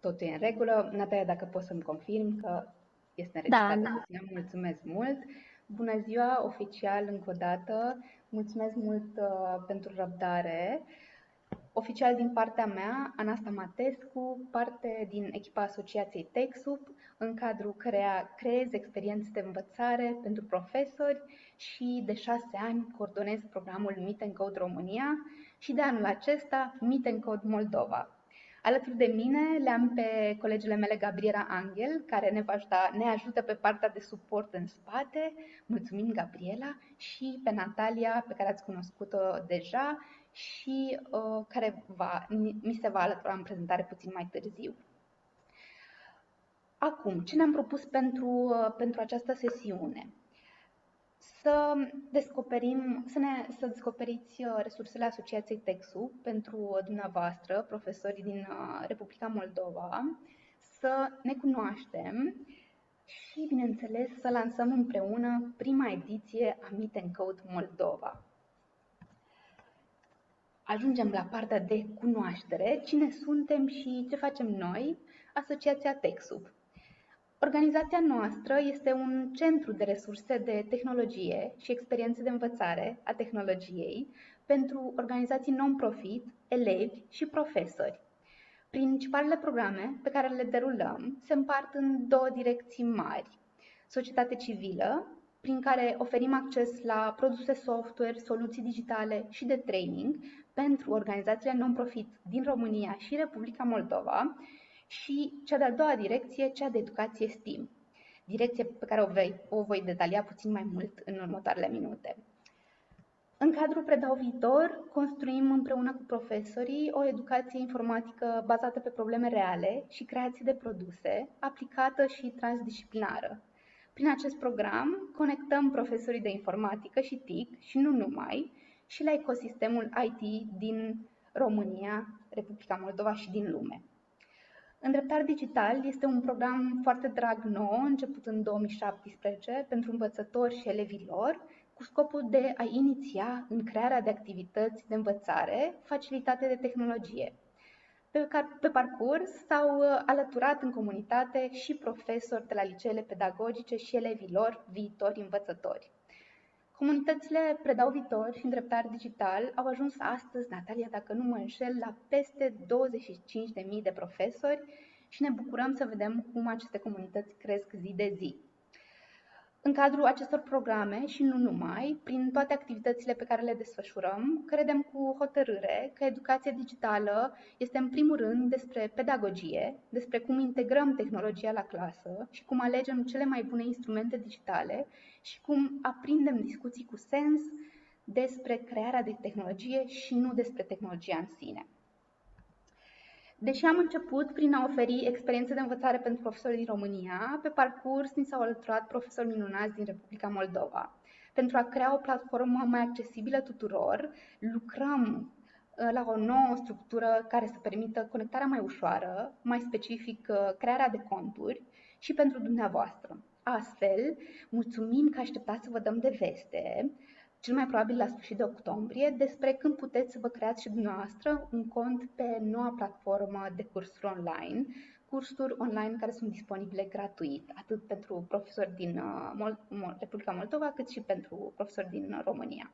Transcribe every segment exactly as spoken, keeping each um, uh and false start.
totul e în regulă. Natalia, dacă poți să-mi confirm că este Da, înregistrată da. sesiunea, mulțumesc mult. Bună ziua, oficial, încă o dată. Mulțumesc mult uh, pentru răbdare. Oficial din partea mea, Anasta Matescu, parte din echipa Asociației TechSoup, în cadrul căreia creez experiențe de învățare pentru profesori și de șase ani coordonez programul Meet and Code România și de anul acesta Meet and Code Moldova. Alături de mine le-am pe colegele mele Gabriela Angel, care ne, va ajuta, ne ajută pe partea de suport în spate. Mulțumim, Gabriela, și pe Natalia, pe care ați cunoscut-o deja și uh, care va, mi se va alătura în prezentare puțin mai târziu. Acum, ce ne-am propus pentru, uh, pentru această sesiune? Să descoperim, să, ne, să descoperiți resursele Asociației TechSoup pentru dumneavoastră, profesorii din Republica Moldova, să ne cunoaștem și, bineînțeles, să lansăm împreună prima ediție a Meet and Code Moldova. Ajungem la partea de cunoaștere, cine suntem și ce facem noi, Asociația TechSoup. Organizația noastră este un centru de resurse de tehnologie și experiențe de învățare a tehnologiei pentru organizații non-profit, elevi și profesori. Principalele programe pe care le derulăm se împart în două direcții mari. Societate civilă, prin care oferim acces la produse software, soluții digitale și de training pentru organizațiile non-profit din România și Republica Moldova, și cea de-a doua direcție, cea de educație STEAM, direcție pe care o voi, o voi detalia puțin mai mult în următoarele minute. În cadrul Predau Viitor, construim împreună cu profesorii o educație informatică bazată pe probleme reale și creație de produse, aplicată și transdisciplinară. Prin acest program, conectăm profesorii de informatică și T I C și nu numai, și la ecosistemul I T din România, Republica Moldova și din lume. Îndreptare Digital este un program foarte drag nou, început în două mii șaptesprezece, pentru învățători și elevii lor, cu scopul de a iniția în crearea de activități de învățare facilitate de tehnologie. Pe, pe parcurs s-au alăturat în comunitate și profesori de la liceele pedagogice și elevii lor, viitori învățători. Comunitățile Predau Viitor și Îndreptare Digital au ajuns astăzi, Natalia, dacă nu mă înșel, la peste douăzeci și cinci de mii de profesori și ne bucurăm să vedem cum aceste comunități cresc zi de zi. În cadrul acestor programe și nu numai, prin toate activitățile pe care le desfășurăm, credem cu hotărâre că educația digitală este în primul rând despre pedagogie, despre cum integrăm tehnologia la clasă și cum alegem cele mai bune instrumente digitale și cum aprindem discuții cu sens despre crearea de tehnologie și nu despre tehnologia în sine. Deși am început prin a oferi experiențe de învățare pentru profesori din România, pe parcurs ni s-au alăturat profesori minunați din Republica Moldova. Pentru a crea o platformă mai accesibilă tuturor, lucrăm la o nouă structură care să permită conectarea mai ușoară, mai specific crearea de conturi și pentru dumneavoastră. Astfel, mulțumim că așteptați să vă dăm de veste, cel mai probabil la sfârșit de octombrie, despre când puteți să vă creați și dumneavoastră un cont pe noua platformă de cursuri online, cursuri online care sunt disponibile gratuit, atât pentru profesori din Republica Moldova, cât și pentru profesori din România.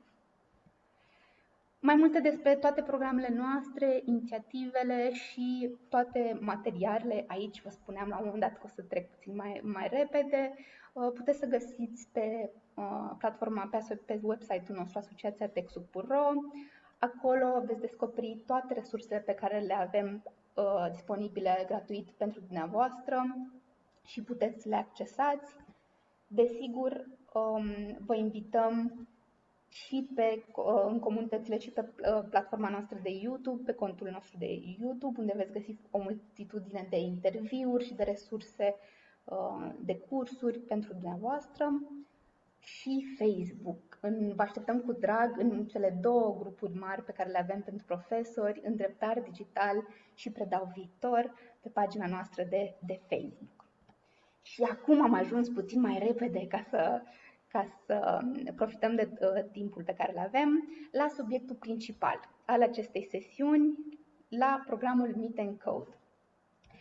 Mai multe despre toate programele noastre, inițiativele și toate materialele, aici vă spuneam la un moment dat că o să trec puțin mai, mai repede, puteți să găsiți pe uh, platforma, pe, pe website-ul nostru, Asociația TechSoup punct ro. Acolo veți descoperi toate resursele pe care le avem uh, disponibile gratuit pentru dumneavoastră și puteți să le accesați. Desigur, um, vă invităm și pe, uh, în comunitățile și pe uh, platforma noastră de YouTube, pe contul nostru de YouTube, unde veți găsi o multitudine de interviuri și de resurse de cursuri pentru dumneavoastră, și Facebook. În, vă așteptăm cu drag în cele două grupuri mari pe care le avem pentru profesori, Îndreptare Digital și Predau Viitor, pe pagina noastră de, de Facebook. Și acum am ajuns puțin mai repede ca să, ca să profităm de uh, timpul pe care îl avem la subiectul principal al acestei sesiuni, la programul Meet and Code.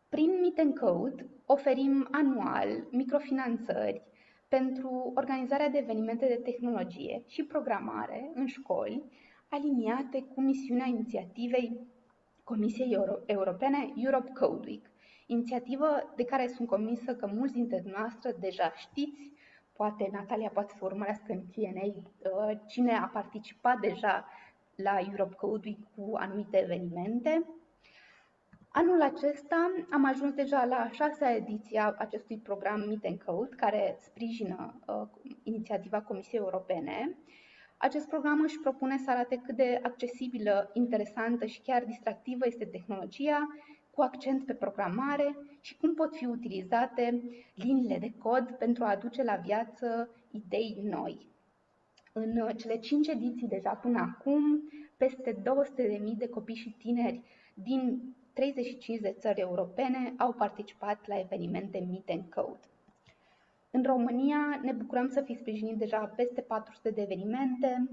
Prin Meet and Code oferim anual microfinanțări pentru organizarea de evenimente de tehnologie și programare în școli, aliniate cu misiunea inițiativei Comisiei Euro- Europene Europe Code Week, inițiativă de care sunt convinsă că mulți dintre dumneavoastră deja știți. Poate Natalia poate să urmărească în Q and A uh, cine a participat deja la Europe Code Week cu anumite evenimente. Anul acesta am ajuns deja la a șasea ediție a acestui program Meet and Code, care sprijină uh, inițiativa Comisiei Europene. Acest program își propune să arate cât de accesibilă, interesantă și chiar distractivă este tehnologia, cu accent pe programare și cum pot fi utilizate liniile de cod pentru a aduce la viață idei noi. În cele cinci ediții deja până acum, peste două sute de mii de copii și tineri din treizeci și cinci de țări europene au participat la evenimente Meet and Code. În România ne bucurăm să fi sprijinit deja peste patru sute de evenimente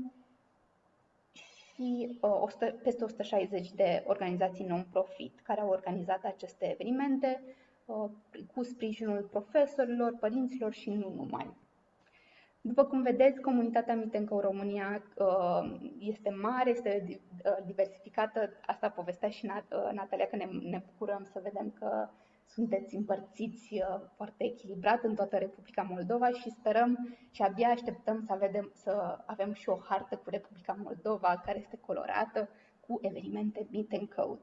și uh, peste o sută șaizeci de organizații non-profit care au organizat aceste evenimente uh, cu sprijinul profesorilor, părinților și nu numai. După cum vedeți, comunitatea Meet and Code România uh, este mare, este diversificată. Asta povestea și Nat- Natalia, că ne, ne bucurăm să vedem că sunteți împărțiți uh, foarte echilibrat în toată Republica Moldova și sperăm și abia așteptăm să, vedem, să avem și o hartă cu Republica Moldova care este colorată cu evenimente Meet and Code.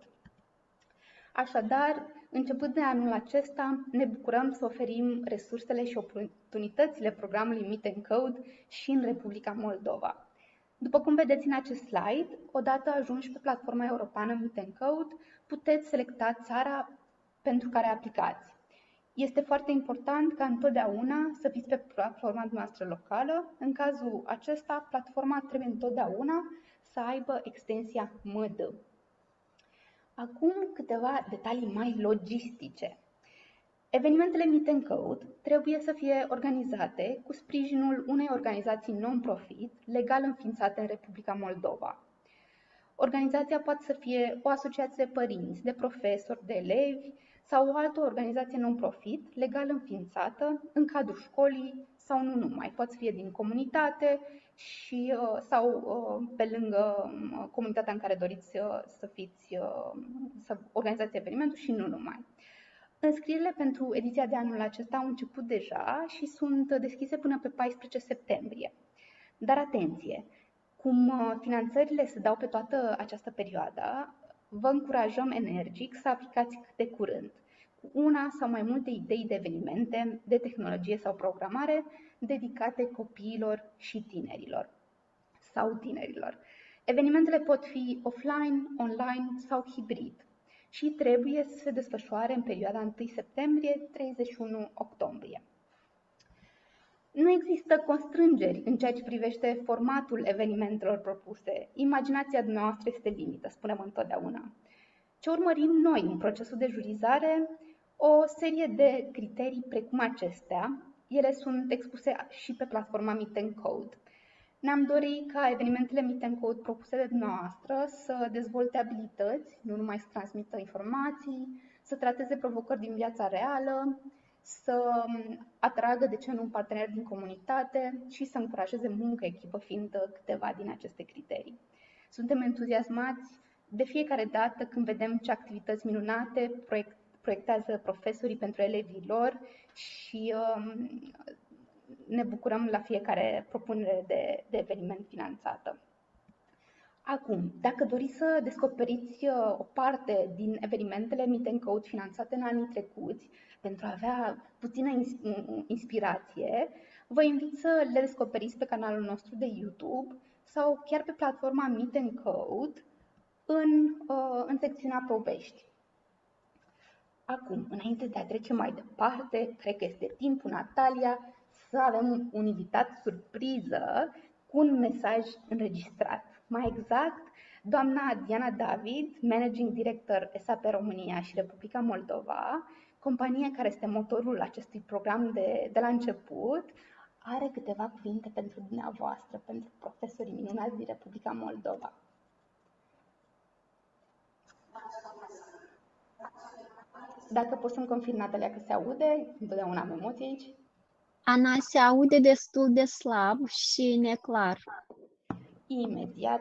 Așadar, începând de anul acesta, ne bucurăm să oferim resursele și oportunitățile programului Meet and Code și în Republica Moldova. După cum vedeți în acest slide, odată ajunși pe platforma europeană Meet and Code, puteți selecta țara pentru care aplicați. Este foarte important ca întotdeauna să fiți pe platforma noastră locală. În cazul acesta, platforma trebuie întotdeauna să aibă extensia M D. Acum câteva detalii mai logistice. Evenimentele Meet and Code trebuie să fie organizate cu sprijinul unei organizații non-profit legal înființate în Republica Moldova. Organizația poate să fie o asociație de părinți, de profesori, de elevi sau o altă organizație non-profit legal înființată în cadrul școlii sau nu numai. Poate să fie din comunitate și, sau pe lângă comunitatea în care doriți să fiți, să organizați evenimentul și nu numai. Înscrierile pentru ediția de anul acesta au început deja și sunt deschise până pe paisprezece septembrie. Dar atenție! Cum finanțările se dau pe toată această perioadă, vă încurajăm energic să aplicați cât de curând, cu una sau mai multe idei de evenimente, de tehnologie sau programare dedicate copiilor și tinerilor sau tinerilor. Evenimentele pot fi offline, online sau hibrid și trebuie să se desfășoare în perioada întâi septembrie - treizeci și unu octombrie. Nu există constrângeri în ceea ce privește formatul evenimentelor propuse. Imaginația dumneavoastră este limită, spunem întotdeauna. Ce urmărim noi în procesul de jurizare? O serie de criterii precum acestea. Ele sunt expuse și pe platforma Meet and Code. Ne-am dorit ca evenimentele Meet and Code propuse de dumneavoastră să dezvolte abilități, nu numai să transmită informații, să trateze provocări din viața reală, să atragă, de ce nu, un partener din comunitate și să încurajeze muncă echipă, fiind câteva din aceste criterii. Suntem entuziasmați de fiecare dată când vedem ce activități minunate proiect, proiectează profesorii pentru elevii lor și um, ne bucurăm la fiecare propunere de, de eveniment finanțată. Acum, dacă doriți să descoperiți o parte din evenimentele Meet and Code finanțate în anii trecuți, pentru a avea puțină inspirație, vă invit să le descoperiți pe canalul nostru de YouTube sau chiar pe platforma Meet and Code în, în secțiunea Povești. Acum, înainte de a trece mai departe, cred că este timpul, Natalia, să avem un invitat surpriză cu un mesaj înregistrat. Mai exact, doamna Diana David, Managing Director S A P România și Republica Moldova, companie care este motorul acestui program de, de la început, are câteva cuvinte pentru dumneavoastră, pentru profesorii minunați din Republica Moldova. Dacă poți să-mi confirm, Natalia, că se aude, întotdeauna am emoții aici. Ana, se aude destul de slab și neclar. Imediat.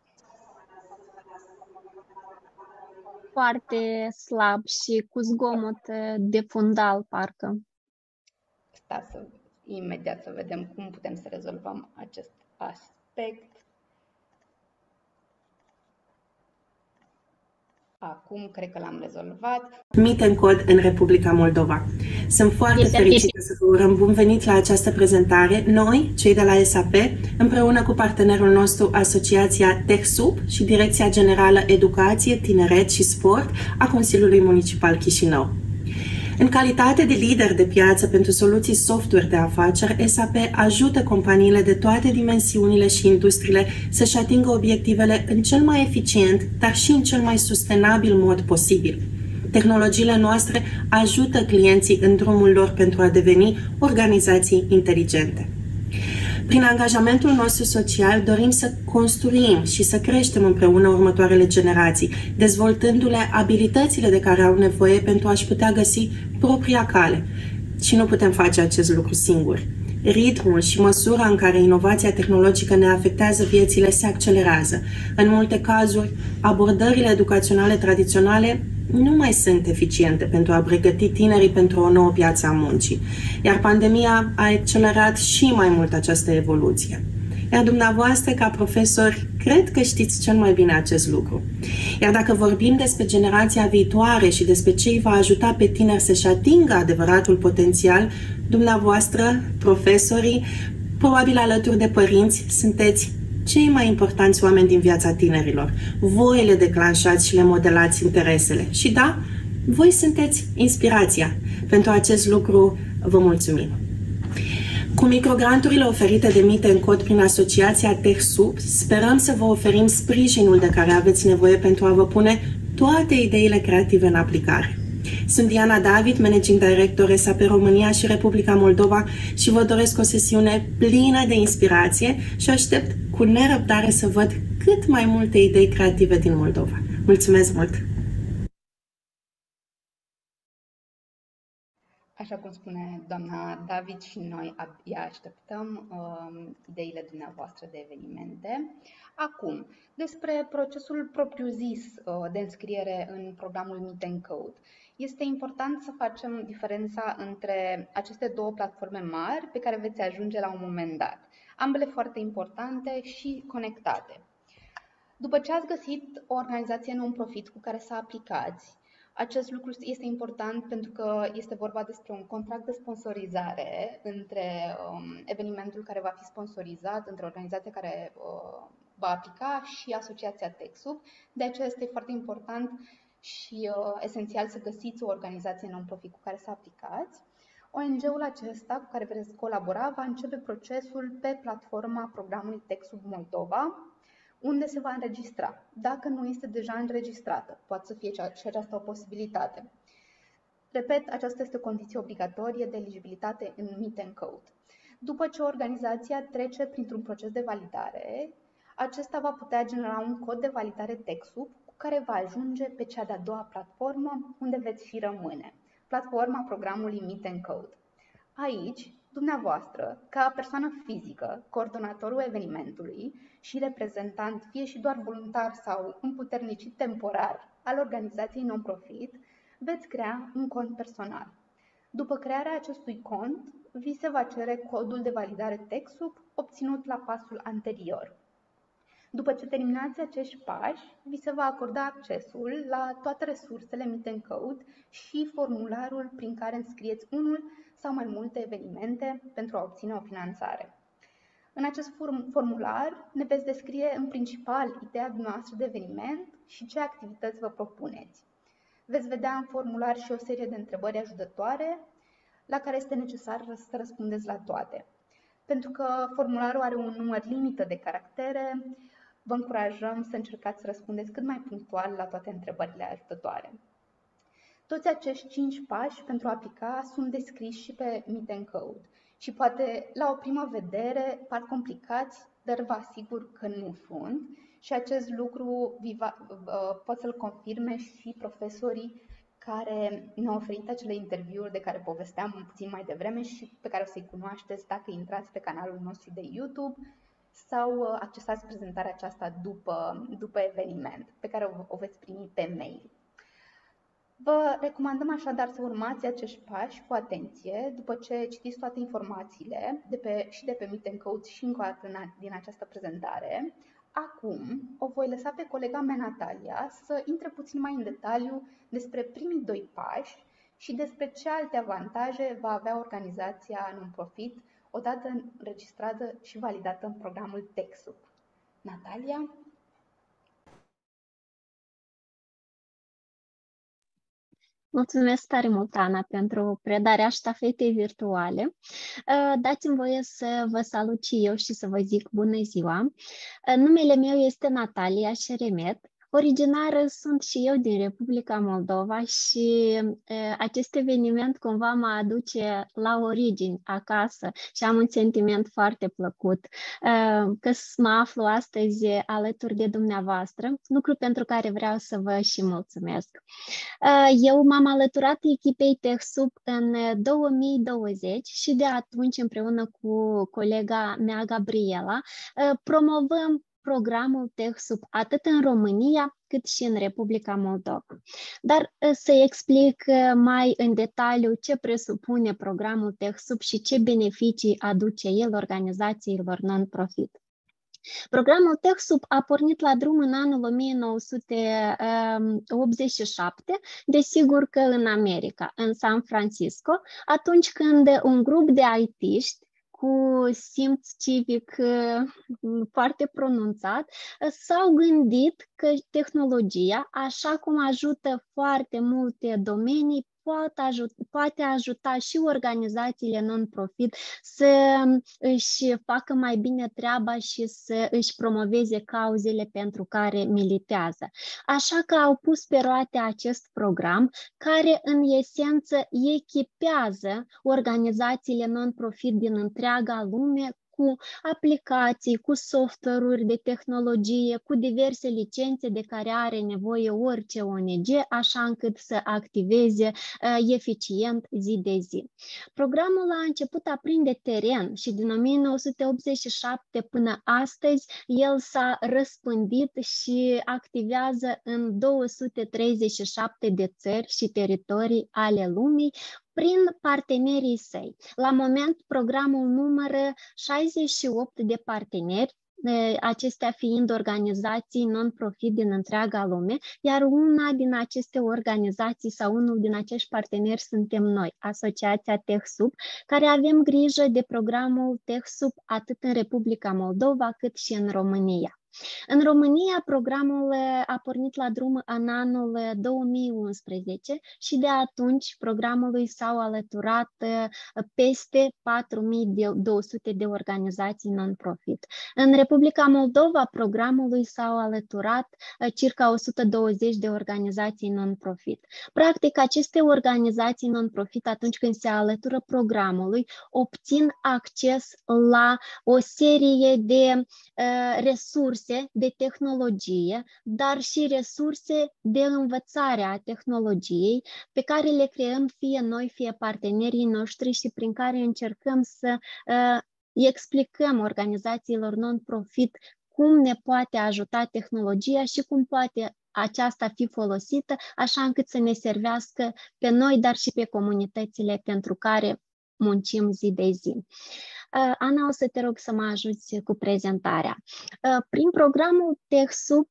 Foarte slab și cu zgomot de fundal, parcă. Sta să, imediat să vedem cum putem să rezolvăm acest aspect. Acum cred că l-am rezolvat. Meet and Code în Republica Moldova. Sunt foarte Este fericită să vă urăm bun venit la această prezentare. Noi, cei de la S A P, împreună cu partenerul nostru Asociația TechSoup și Direcția Generală Educație, Tineret și Sport a Consiliului Municipal Chișinău. În calitate de lider de piață pentru soluții software de afaceri, S A P ajută companiile de toate dimensiunile și industriile să-și atingă obiectivele în cel mai eficient, dar și în cel mai sustenabil mod posibil. Tehnologiile noastre ajută clienții în drumul lor pentru a deveni organizații inteligente. Prin angajamentul nostru social dorim să construim și să creștem împreună următoarele generații, dezvoltându-le abilitățile de care au nevoie pentru a-și putea găsi propria cale. Și nu putem face acest lucru singuri. Ritmul și măsura în care inovația tehnologică ne afectează viețile se accelerează. În multe cazuri, abordările educaționale tradiționale nu mai sunt eficiente pentru a pregăti tinerii pentru o nouă piață a muncii, iar pandemia a accelerat și mai mult această evoluție. Iar dumneavoastră, ca profesori, cred că știți cel mai bine acest lucru. Iar dacă vorbim despre generația viitoare și despre ce îi va ajuta pe tineri să-și atingă adevăratul potențial, dumneavoastră, profesorii, probabil alături de părinți, sunteți cei mai importanți oameni din viața tinerilor. Voi le declanșați și le modelați interesele. Și da, voi sunteți inspirația. Pentru acest lucru vă mulțumim. Cu microgranturile oferite de Meet and Code prin Asociația TechSoup, sperăm să vă oferim sprijinul de care aveți nevoie pentru a vă pune toate ideile creative în aplicare. Sunt Diana David, Managing Director S A P România și Republica Moldova și vă doresc o sesiune plină de inspirație și aștept cu nerăbdare să văd cât mai multe idei creative din Moldova. Mulțumesc mult! Așa cum spune doamna David, și noi abia așteptăm uh, ideile dumneavoastră de evenimente. Acum, despre procesul propriu-zis uh, de înscriere în programul Meet and Code. Este important să facem diferența între aceste două platforme mari pe care veți ajunge la un moment dat. Ambele foarte importante și conectate. După ce ați găsit o organizație non-profit cu care să aplicați, acest lucru este important pentru că este vorba despre un contract de sponsorizare între um, evenimentul care va fi sponsorizat, între organizația care uh, va aplica și Asociația TechSoup. De aceea este foarte important și uh, esențial să găsiți o organizație non-profit cu care să aplicați. O N G-ul acesta cu care veți colabora va începe procesul pe platforma programului TechSoup Moldova, unde se va înregistra. Dacă nu este deja înregistrată, poate să fie și aceasta o posibilitate. Repet, aceasta este o condiție obligatorie de eligibilitate în Meet and Code. După ce organizația trece printr-un proces de validare, acesta va putea genera un cod de validare TechSoup cu care va ajunge pe cea de-a doua platformă unde veți fi rămâne, platforma programului Meet and Code. Aici, dumneavoastră, ca persoană fizică, coordonatorul evenimentului și reprezentant, fie și doar voluntar sau împuternicit temporar al organizației non-profit, veți crea un cont personal. După crearea acestui cont, vi se va cere codul de validare TechSoup obținut la pasul anterior. După ce terminați acești pași, vi se va acorda accesul la toate resursele Meet and Code și formularul prin care înscrieți unul sau mai multe evenimente pentru a obține o finanțare. În acest formular ne veți descrie în principal ideea noastră de eveniment și ce activități vă propuneți. Veți vedea în formular și o serie de întrebări ajutătoare la care este necesar să răspundeți la toate. Pentru că formularul are un număr limită de caractere, vă încurajăm să încercați să răspundeți cât mai punctual la toate întrebările ajutătoare. Toți acești cinci pași pentru a aplica sunt descriși și pe Meet and Code și poate la o primă vedere par complicați, dar vă asigur că nu sunt și acest lucru va, pot să-l confirme și profesorii care ne-a oferit acele interviuri de care povesteam puțin mai devreme și pe care o să-i cunoașteți dacă intrați pe canalul nostru de YouTube sau accesați prezentarea aceasta după, după eveniment, pe care o, o veți primi pe mail. Vă recomandăm așadar să urmați acești pași cu atenție după ce citiți toate informațiile de pe, și de pe Meet and Code și încă o dată din această prezentare. Acum o voi lăsa pe colega mea, Natalia, să intre puțin mai în detaliu despre primii doi pași și despre ce alte avantaje va avea organizația non-profit odată înregistrată și validată în programul TechSoup. Natalia? Mulțumesc tare mult, Ana, pentru predarea ștafetei virtuale. Dați-mi voie să vă salut și eu și să vă zic bună ziua. Numele meu este Natalia Șeremet. Originară sunt și eu din Republica Moldova și e, acest eveniment cumva mă aduce la origini, acasă, și am un sentiment foarte plăcut e, că mă aflu astăzi alături de dumneavoastră, lucru pentru care vreau să vă și mulțumesc. E, eu m-am alăturat echipei TechSoup în două mii douăzeci și de atunci, împreună cu colega mea, Gabriela, e, promovăm programul TechSoup atât în România cât și în Republica Moldova. Dar să explic mai în detaliu ce presupune programul TechSoup și ce beneficii aduce el organizațiilor non-profit. Programul TechSoup a pornit la drum în anul o mie nouă sute optzeci și șapte, desigur că în America, în San Francisco, atunci când un grup de I T-ști cu simț civic foarte pronunțat, s-au gândit că tehnologia, așa cum ajută foarte multe domenii, poate ajuta, poate ajuta și organizațiile non-profit să își facă mai bine treaba și să își promoveze cauzele pentru care militează. Așa că au pus pe roate acest program care în esență echipează organizațiile non-profit din întreaga lume cu aplicații, cu software-uri de tehnologie, cu diverse licențe de care are nevoie orice O N G, așa încât să activeze uh, eficient zi de zi. Programul a început a prinde teren și din o mie nouă sute optzeci și șapte până astăzi el s-a răspândit și activează în două sute treizeci și șapte de țări și teritorii ale lumii, prin partenerii săi. La moment, programul numără șaizeci și opt de parteneri, acestea fiind organizații non-profit din întreaga lume, iar una din aceste organizații sau unul din acești parteneri suntem noi, Asociația TechSoup, care avem grijă de programul TechSoup atât în Republica Moldova cât și în România. În România, programul a pornit la drum în anul două mii unsprezece și de atunci programului s-au alăturat peste patru mii două sute de organizații non-profit. În Republica Moldova, programului s-au alăturat circa o sută douăzeci de organizații non-profit. Practic, aceste organizații non-profit, atunci când se alătură programului, obțin acces la o serie de uh, resurse de tehnologie, dar și resurse de învățare a tehnologiei pe care le creăm fie noi, fie partenerii noștri și prin care încercăm să uh, explicăm organizațiilor non-profit cum ne poate ajuta tehnologia și cum poate aceasta fi folosită așa încât să ne servească pe noi, dar și pe comunitățile pentru care muncim zi de zi. Ana, o să te rog să mă ajuți cu prezentarea. Prin programul TechSoup,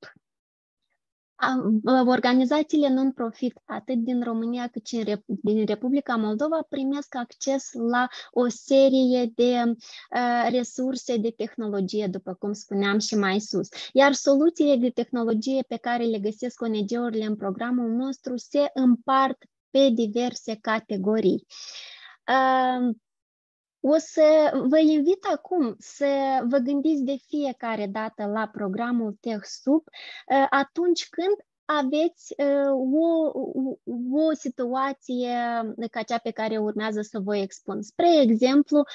organizațiile non-profit, atât din România cât și din Republica Moldova, primesc acces la o serie de uh, resurse de tehnologie, după cum spuneam și mai sus. Iar soluțiile de tehnologie pe care le găsesc O N G-urile în programul nostru se împart pe diverse categorii. Uh, O să vă invit acum să vă gândiți de fiecare dată la programul TechSoup atunci când aveți o, o situație ca cea pe care urmează să vă expun. Spre exemplu,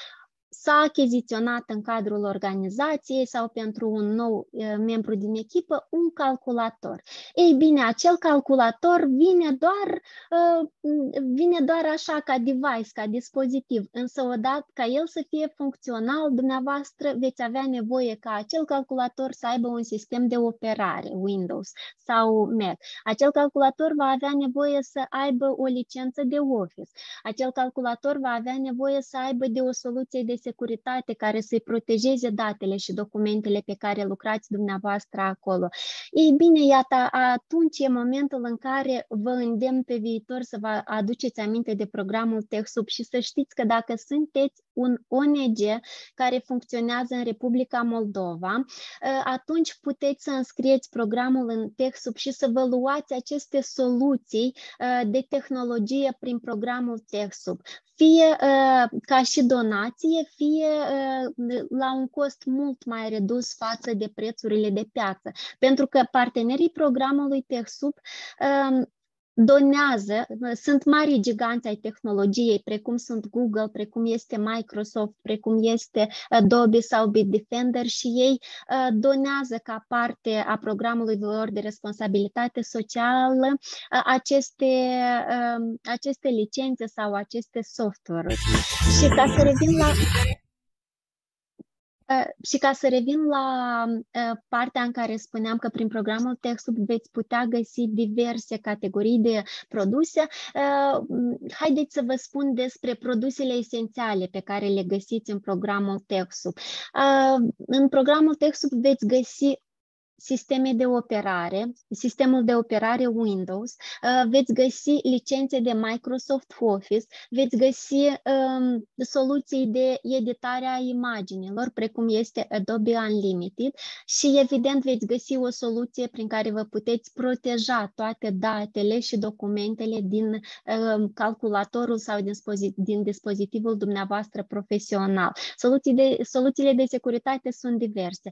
s-a achiziționat în cadrul organizației sau pentru un nou uh, membru din echipă un calculator. Ei bine, acel calculator vine doar, uh, vine doar așa ca device, ca dispozitiv, însă odată ca el să fie funcțional, dumneavoastră veți avea nevoie ca acel calculator să aibă un sistem de operare, Windows sau Mac. Acel calculator va avea nevoie să aibă o licență de Office. Acel calculator va avea nevoie să aibă de o soluție de securitate care să-i protejeze datele și documentele pe care lucrați dumneavoastră acolo. Ei bine, iată, atunci e momentul în care vă îndemn pe viitor să vă aduceți aminte de programul TechSoup și să știți că dacă sunteți un O N G care funcționează în Republica Moldova, atunci puteți să înscrieți programul în TechSoup și să vă luați aceste soluții de tehnologie prin programul TechSoup, fie uh, ca și donație, fie uh, la un cost mult mai redus față de prețurile de piață. Pentru că partenerii programului TechSoup uh, donează, sunt mari giganți ai tehnologiei, precum sunt Google, precum este Microsoft, precum este Adobe sau Bitdefender și ei uh, donează ca parte a programului lor de responsabilitate socială uh, aceste, uh, aceste licențe sau aceste software-uri. Și ca să revin la Uh, și ca să revin la uh, partea în care spuneam că prin programul TechSoup veți putea găsi diverse categorii de produse, uh, haideți să vă spun despre produsele esențiale pe care le găsiți în programul TechSoup. Uh, în programul TechSoup veți găsi sisteme de operare, sistemul de operare Windows, uh, veți găsi licențe de Microsoft Office, veți găsi um, soluții de editare a imaginilor, precum este Adobe Unlimited și evident veți găsi o soluție prin care vă puteți proteja toate datele și documentele din um, calculatorul sau din, din dispozitivul dumneavoastră profesional. Soluții de, soluțiile de securitate sunt diverse.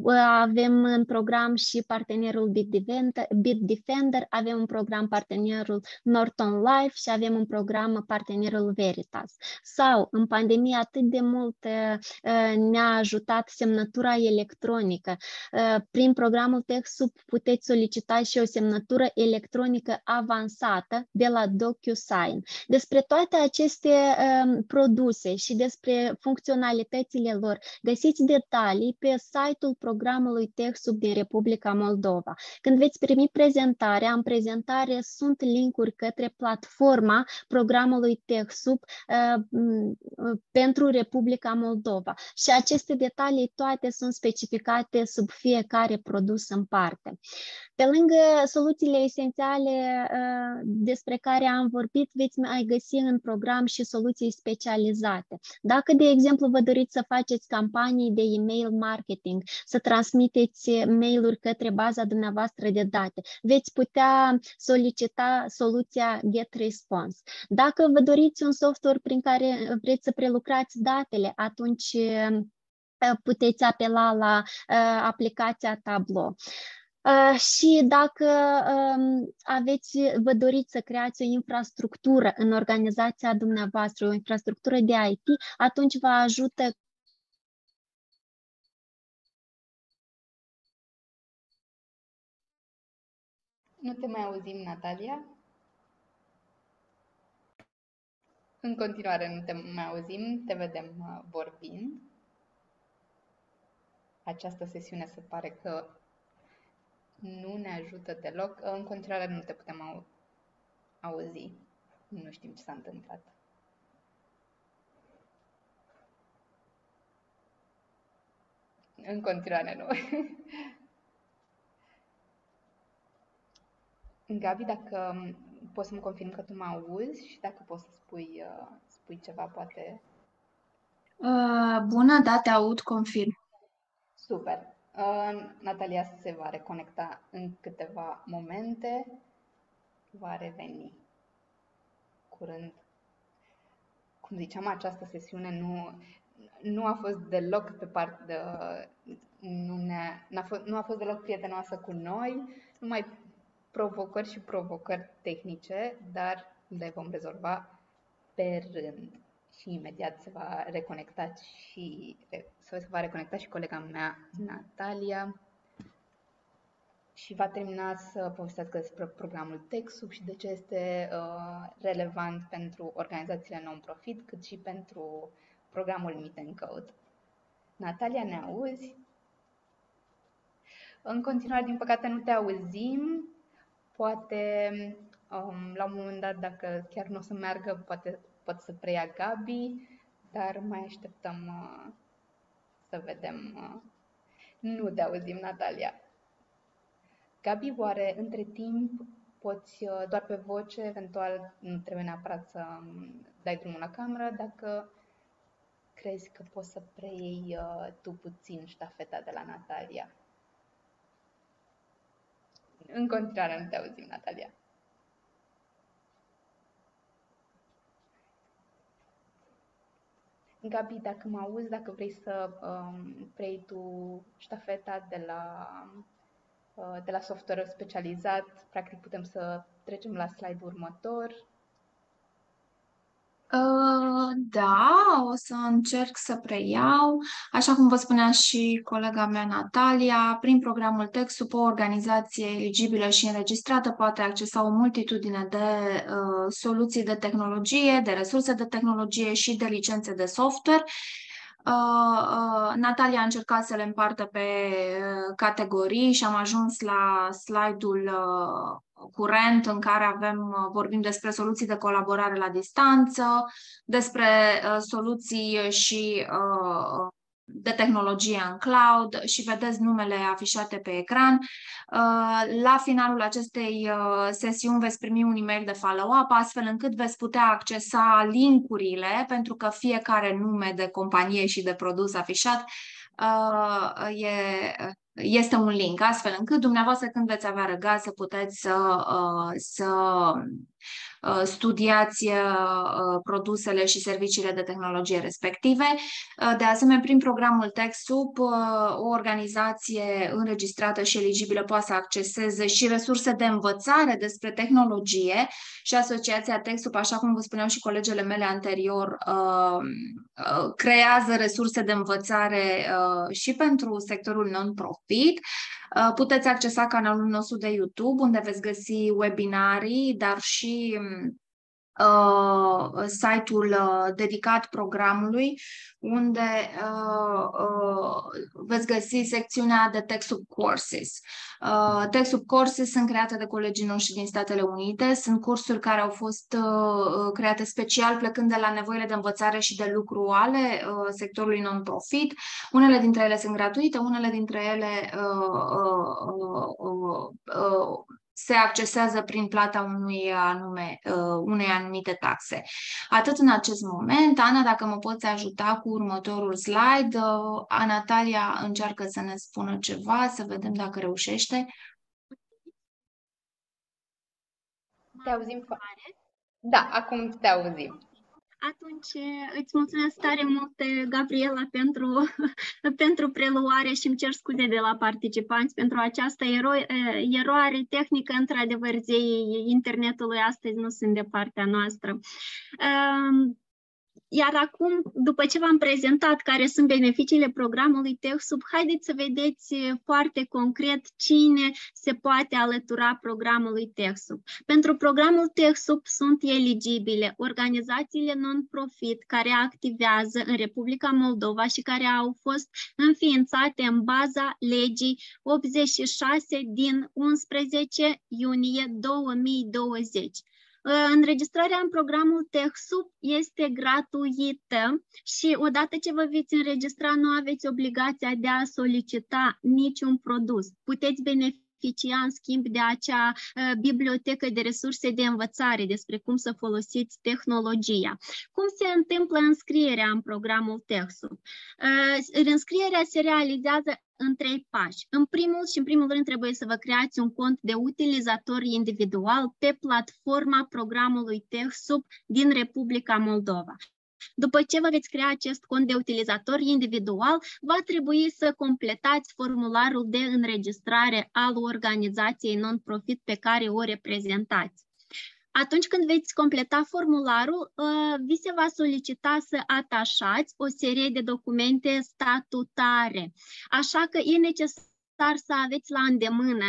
Avem în program și partenerul Bitdefender, Bitdefender, avem un program partenerul Norton Life și avem un program partenerul Veritas. Sau, în pandemie, atât de mult uh, ne-a ajutat semnătura electronică. Uh, prin programul TechSoup puteți solicita și o semnătură electronică avansată de la DocuSign. Despre toate aceste uh, produse și despre funcționalitățile lor găsiți detalii pe site-ul programului TechSoup din Republica Moldova. Când veți primi prezentarea, în prezentare sunt linkuri către platforma programului TechSoup uh, pentru Republica Moldova și aceste detalii toate sunt specificate sub fiecare produs în parte. Pe lângă soluțiile esențiale uh, despre care am vorbit, veți mai găsi în program și soluții specializate. Dacă, de exemplu, vă doriți să faceți campanii de email marketing, să transmiteți mail-uri către baza dumneavoastră de date, veți putea solicita soluția GetResponse. Dacă vă doriți un software prin care vreți să prelucrați datele, atunci puteți apela la uh, aplicația Tableau. Uh, și dacă um, aveți, vă doriți să creați o infrastructură în organizația dumneavoastră, o infrastructură de I T, atunci vă ajută. Nu te mai auzim, Natalia? În continuare nu te mai auzim, te vedem vorbind. Această sesiune se pare că nu ne ajută deloc. În continuare nu te putem au auzi. Nu știm ce s-a întâmplat. În continuare nu. Gabi, dacă poți să-mi confirmi că tu mă auzi și dacă poți să spui, uh, spui ceva, poate... Uh, bună, da, te aud, confirm. Super. Uh, Natalia se va reconecta în câteva momente. Va reveni curând. Cum ziceam, această sesiune nu, nu a fost deloc pe parte de... Nu, ne, n-a fost, nu a fost deloc prietenoasă cu noi, numai provocări și provocări tehnice, dar le vom rezolva pe rând. și imediat se va reconecta și se va reconecta și colega mea, Natalia, și va termina să povestească despre programul TechSoup și de ce este uh, relevant pentru organizațiile non-profit, cât și pentru programul Meet and Code. Natalia, ne auzi? În continuare, din păcate, nu te auzim. Poate, um, la un moment dat, dacă chiar nu o să meargă, poate, poate să preia Gabi, dar mai așteptăm uh, să vedem. Uh, nu te auzim, Natalia. Gabi, oare între timp poți uh, doar pe voce, eventual nu trebuie neapărat să um, dai drumul la cameră, dacă crezi că poți să preiei uh, tu puțin ștafeta de la Natalia. În continuare nu te auzim, Natalia. Gabi, dacă mă auzi, dacă vrei să um, preiei tu ștafeta de la, uh, de la software specializat, practic putem să trecem la slide-ul următor. Uh, da, o să încerc să preiau. Așa cum vă spunea și colega mea Natalia, prin programul TechSoup, o organizație eligibilă și înregistrată poate accesa o multitudine de uh, soluții de tehnologie, de resurse de tehnologie și de licențe de software. Uh, uh, Natalia a încercat să le împartă pe uh, categorii și am ajuns la slide-ul uh, curent în care avem, vorbim despre soluții de colaborare la distanță, despre uh, soluții și uh, de tehnologie în cloud și vedeți numele afișate pe ecran. Uh, la finalul acestei uh, sesiuni veți primi un e-mail de follow-up, astfel încât veți putea accesa link-urile, pentru că fiecare nume de companie și de produs afișat uh, e este un link, astfel încât dumneavoastră când veți avea răgaz să puteți să, să studiați produsele și serviciile de tehnologie respective. De asemenea, prin programul TechSoup, o organizație înregistrată și eligibilă poate să acceseze și resurse de învățare despre tehnologie și Asociația TechSoup, așa cum vă spuneau și colegele mele anterior, creează resurse de învățare și pentru sectorul non-profit. Puteți accesa canalul nostru de YouTube, unde veți găsi webinarii, dar și uh, site-ul uh, dedicat programului, unde uh, uh, veți găsi secțiunea de TechSoup Courses. Uh, TechSoup Courses sunt create de colegii noștri din Statele Unite, sunt cursuri care au fost uh, create special plecând de la nevoile de învățare și de lucru ale uh, sectorului non-profit. Unele dintre ele sunt gratuite, unele dintre ele uh, uh, uh, uh, se accesează prin plata unui anume, uh, unei anumite taxe. Atât în acest moment. Ana, dacă mă poți ajuta cu următorul slide. Uh, Natalia încearcă să ne spună ceva, să vedem dacă reușește. Te auzim? Da, acum te auzim. Atunci îți mulțumesc tare mult, Gabriela, pentru, pentru preluare și îmi cer scuze de la participanți pentru această ero- eroare tehnică. Într-adevăr, zeii internetului astăzi nu sunt de partea noastră. Iar acum, după ce v-am prezentat care sunt beneficiile programului TechSoup, haideți să vedeți foarte concret cine se poate alătura programului TechSoup. Pentru programul TechSoup sunt eligibile organizațiile non-profit care activează în Republica Moldova și care au fost înființate în baza legii optzeci și șase din unsprezece iunie două mii douăzeci. Înregistrarea în programul TechSoup este gratuită și odată ce vă veți înregistra, nu aveți obligația de a solicita niciun produs. Puteți beneficia în schimb de acea uh, bibliotecă de resurse de învățare despre cum să folosiți tehnologia. Cum se întâmplă înscrierea în programul TechSoup? Uh, înscrierea se realizează în trei pași. În primul și în primul rând trebuie să vă creați un cont de utilizator individual pe platforma programului TechSoup din Republica Moldova. După ce vă veți crea acest cont de utilizator individual, va trebui să completați formularul de înregistrare al organizației non-profit pe care o reprezentați. Atunci când veți completa formularul, vi se va solicita să atașați o serie de documente statutare. Așa că e necesar să aveți la îndemână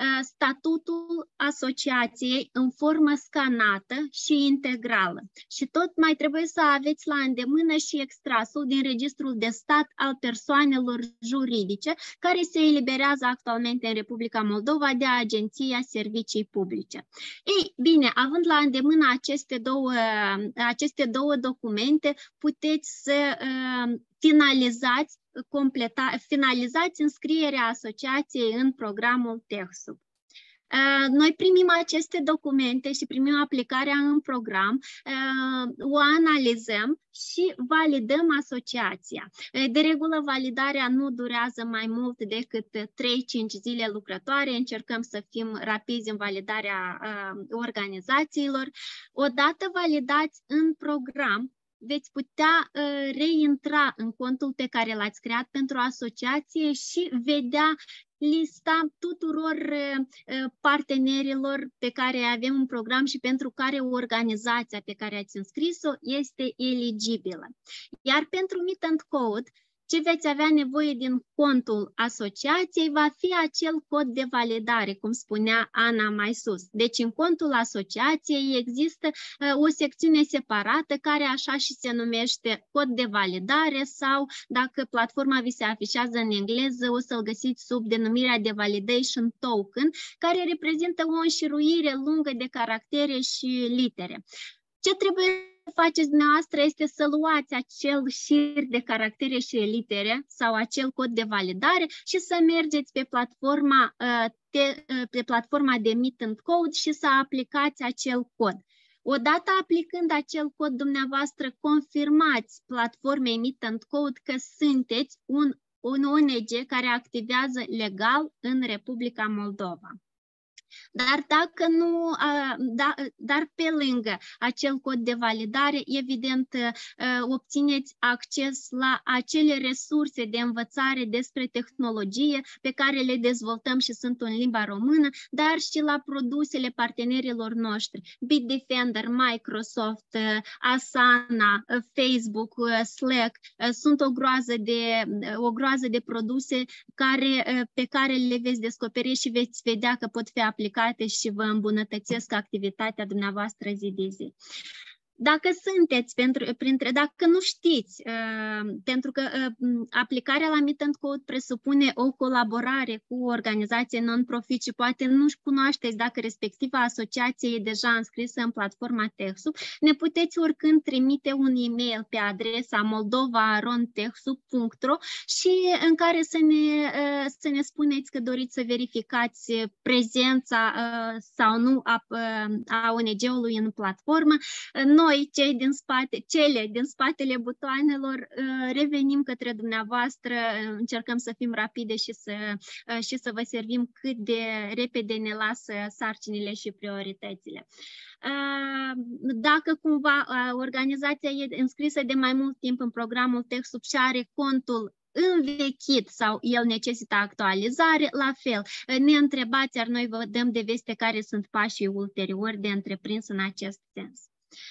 statutul asociației în formă scanată și integrală. Și tot mai trebuie să aveți la îndemână și extrasul din Registrul de Stat al persoanelor juridice, care se eliberează actualmente în Republica Moldova de Agenția Servicii Publice. Ei, bine, având la îndemână aceste două, aceste două documente, puteți să uh, finalizați, completa, finalizați înscrierea asociației în programul TechSoup. Noi primim aceste documente și primim aplicarea în program, o analizăm și validăm asociația. De regulă, validarea nu durează mai mult decât trei cinci zile lucrătoare, încercăm să fim rapizi în validarea organizațiilor. Odată validați în program, veți putea uh, reintra în contul pe care l-ați creat pentru asociație și vedea lista tuturor uh, partenerilor pe care avem un program și pentru care organizația pe care ați înscris-o este eligibilă. Iar pentru Meet and Code, ce veți avea nevoie din contul asociației va fi acel cod de validare, cum spunea Ana mai sus. Deci în contul asociației există uh, o secțiune separată care așa și se numește cod de validare sau dacă platforma vi se afișează în engleză o să-l găsiți sub denumirea de Validation Token, care reprezintă o înșiruire lungă de caractere și litere. Ce trebuie faceți dumneavoastră este să luați acel șir de caractere și litere sau acel cod de validare și să mergeți pe platforma, pe platforma de Meet and Code și să aplicați acel cod. Odată aplicând acel cod, dumneavoastră confirmați platformei Meet and Code că sunteți un, un O N G care activează legal în Republica Moldova. Dar dacă nu, da, dar pe lângă acel cod de validare, evident, obțineți acces la acele resurse de învățare despre tehnologie pe care le dezvoltăm și sunt în limba română, dar și la produsele partenerilor noștri, Bitdefender, Microsoft, Asana, Facebook, Slack, sunt o groază de, o groază de produse care, pe care le veți descoperi și veți vedea că pot fi aplicate aplicate și vă îmbunătățesc activitatea dumneavoastră zi de zi. Dacă sunteți, pentru, printre, dacă nu știți, uh, pentru că uh, aplicarea la Meet and Code presupune o colaborare cu o organizație non-profit și poate nu cunoașteți dacă respectiva asociație e deja înscrisă în platforma TechSoup, ne puteți oricând trimite un e-mail pe adresa moldova arond techsoup punct ro și în care să ne, uh, să ne spuneți că doriți să verificați prezența uh, sau nu a, uh, a O N G-ului în platformă. Noi Noi, cei din spate, cele din spatele butoanelor, revenim către dumneavoastră, încercăm să fim rapide și să, și să vă servim cât de repede ne lasă sarcinile și prioritățile. Dacă cumva organizația e înscrisă de mai mult timp în programul TechSoup și are contul învechit sau el necesită actualizare, la fel, ne întrebați, iar noi vă dăm de veste care sunt pașii ulteriori de întreprins în acest sens.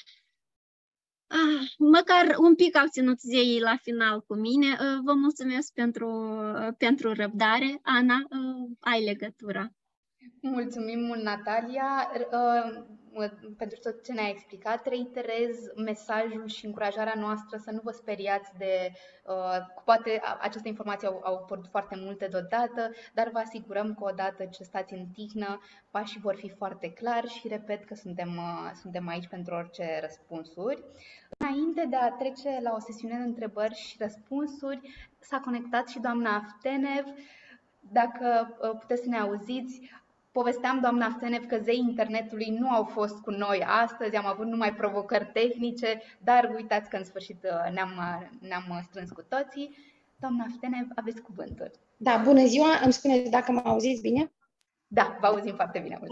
Ah, măcar un pic au ținut zeii la final cu mine. Vă mulțumesc pentru, pentru răbdare. Ana, ai legătura. Mulțumim mult, Natalia, pentru tot ce ne-ai explicat. Reiterez mesajul și încurajarea noastră să nu vă speriați de... Poate aceste informații au, au apărut foarte multe deodată, dar vă asigurăm că odată ce stați în tihnă, pașii vor fi foarte clari și repet că suntem, suntem aici pentru orice răspunsuri. Înainte de a trece la o sesiune de întrebări și răspunsuri, s-a conectat și doamna Aftenev. Dacă puteți să ne auziți, povesteam, doamna Aftenev, că zeii internetului nu au fost cu noi astăzi, am avut numai provocări tehnice, dar uitați că în sfârșit ne-am, ne-am strâns cu toții. Doamna Aftenev, aveți cuvântul. Da, bună ziua, îmi spuneți dacă mă auziți bine? Da, vă auzim foarte bine. Mulțumesc.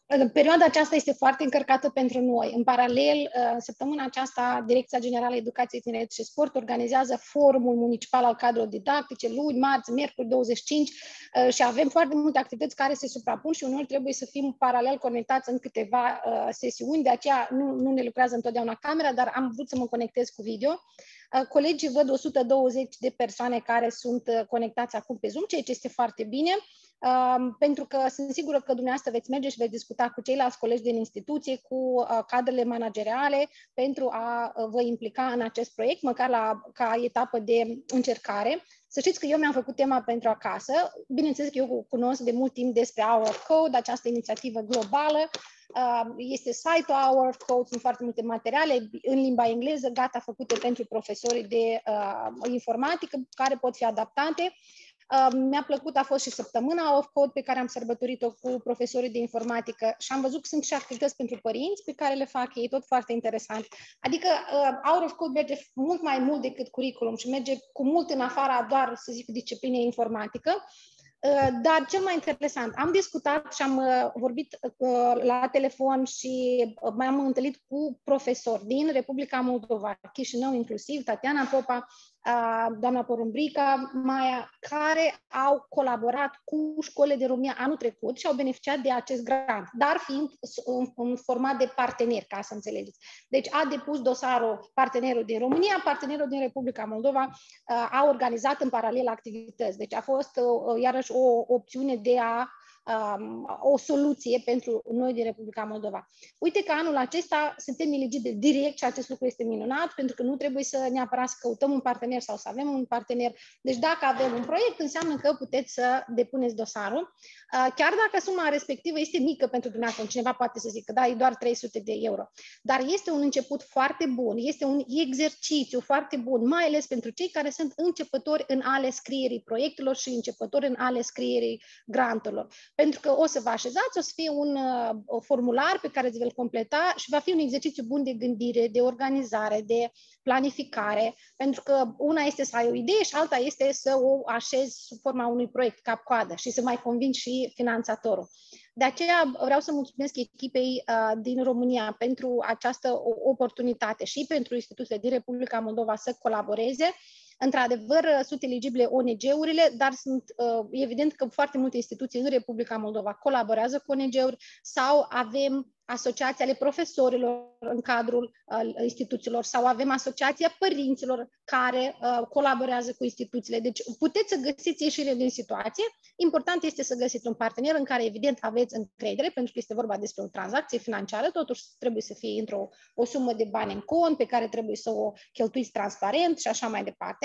perioada aceasta este foarte încărcată pentru noi. În paralel, săptămâna aceasta, Direcția Generală Educație, Tineret și Sport organizează forumul municipal al cadrelor didactice, luni, marți, miercuri, douăzeci și cinci, și avem foarte multe activități care se suprapun și uneori trebuie să fim paralel conectați în câteva sesiuni, de aceea nu, nu ne lucrează întotdeauna camera, dar am vrut să mă conectez cu video. Colegii văd o sută douăzeci de persoane care sunt conectați acum pe Zoom, ceea ce este foarte bine. Uh, pentru că sunt sigură că dumneavoastră veți merge și veți discuta cu ceilalți colegi din instituție, cu uh, cadrele manageriale, pentru a uh, vă implica în acest proiect, măcar la, ca etapă de încercare. Să știți că eu mi-am făcut tema pentru acasă. Bineînțeles că eu cunosc de mult timp despre Hour of Code, această inițiativă globală. Uh, este site-ul Hour of Code, sunt foarte multe materiale în limba engleză, gata, făcute pentru profesorii de uh, informatică, care pot fi adaptate. Uh, mi-a plăcut, a fost și săptămâna of Code pe care am sărbătorit-o cu profesorii de informatică și am văzut că sunt și activități pentru părinți pe care le fac ei, tot foarte interesant. Adică uh, Hour of Code merge mult mai mult decât curriculum și merge cu mult în afara doar, să zic, disciplinei informatică. Uh, dar cel mai interesant, am discutat și am uh, vorbit uh, la telefon și uh, m-am întâlnit cu profesori din Republica Moldova, Chișinău inclusiv, Tatiana Popa, doamna Porumbrica, Maia, care au colaborat cu școlile din România anul trecut și au beneficiat de acest grant, dar fiind în, în format de partener, ca să înțelegeți. Deci a depus dosarul partenerul din România, partenerul din Republica Moldova a organizat în paralel activități. Deci a fost iarăși o opțiune de a Um, o soluție pentru noi din Republica Moldova. Uite că anul acesta suntem eligibili direct și acest lucru este minunat, pentru că nu trebuie să neapărat să căutăm un partener sau să avem un partener. Deci dacă avem un proiect, înseamnă că puteți să depuneți dosarul. Uh, chiar dacă suma respectivă este mică pentru dumneavoastră, cineva poate să zică, da, e doar trei sute de euro. Dar este un început foarte bun, este un exercițiu foarte bun, mai ales pentru cei care sunt începători în ale scrierii proiectelor și începători în ale scrierii granturilor. Pentru că o să vă așezați, o să fie un uh, formular pe care îți veți completa și va fi un exercițiu bun de gândire, de organizare, de planificare, pentru că una este să ai o idee și alta este să o așezi sub forma unui proiect cap-coadă și să mai convingi și finanțatorul. De aceea vreau să mulțumesc echipei uh, din România pentru această oportunitate și pentru instituțiile din Republica Moldova să colaboreze. Într-adevăr, sunt eligibile O N G-urile, dar sunt uh, evident că foarte multe instituții în Republica Moldova colaborează cu O N G-uri sau avem asociații ale profesorilor în cadrul uh, instituțiilor sau avem asociația părinților care uh, colaborează cu instituțiile. Deci puteți să găsiți ieșire din situație. Important este să găsiți un partener în care evident aveți încredere, pentru că este vorba despre o tranzacție financiară, totuși trebuie să fie într-o o sumă de bani în cont pe care trebuie să o cheltuiți transparent și așa mai departe.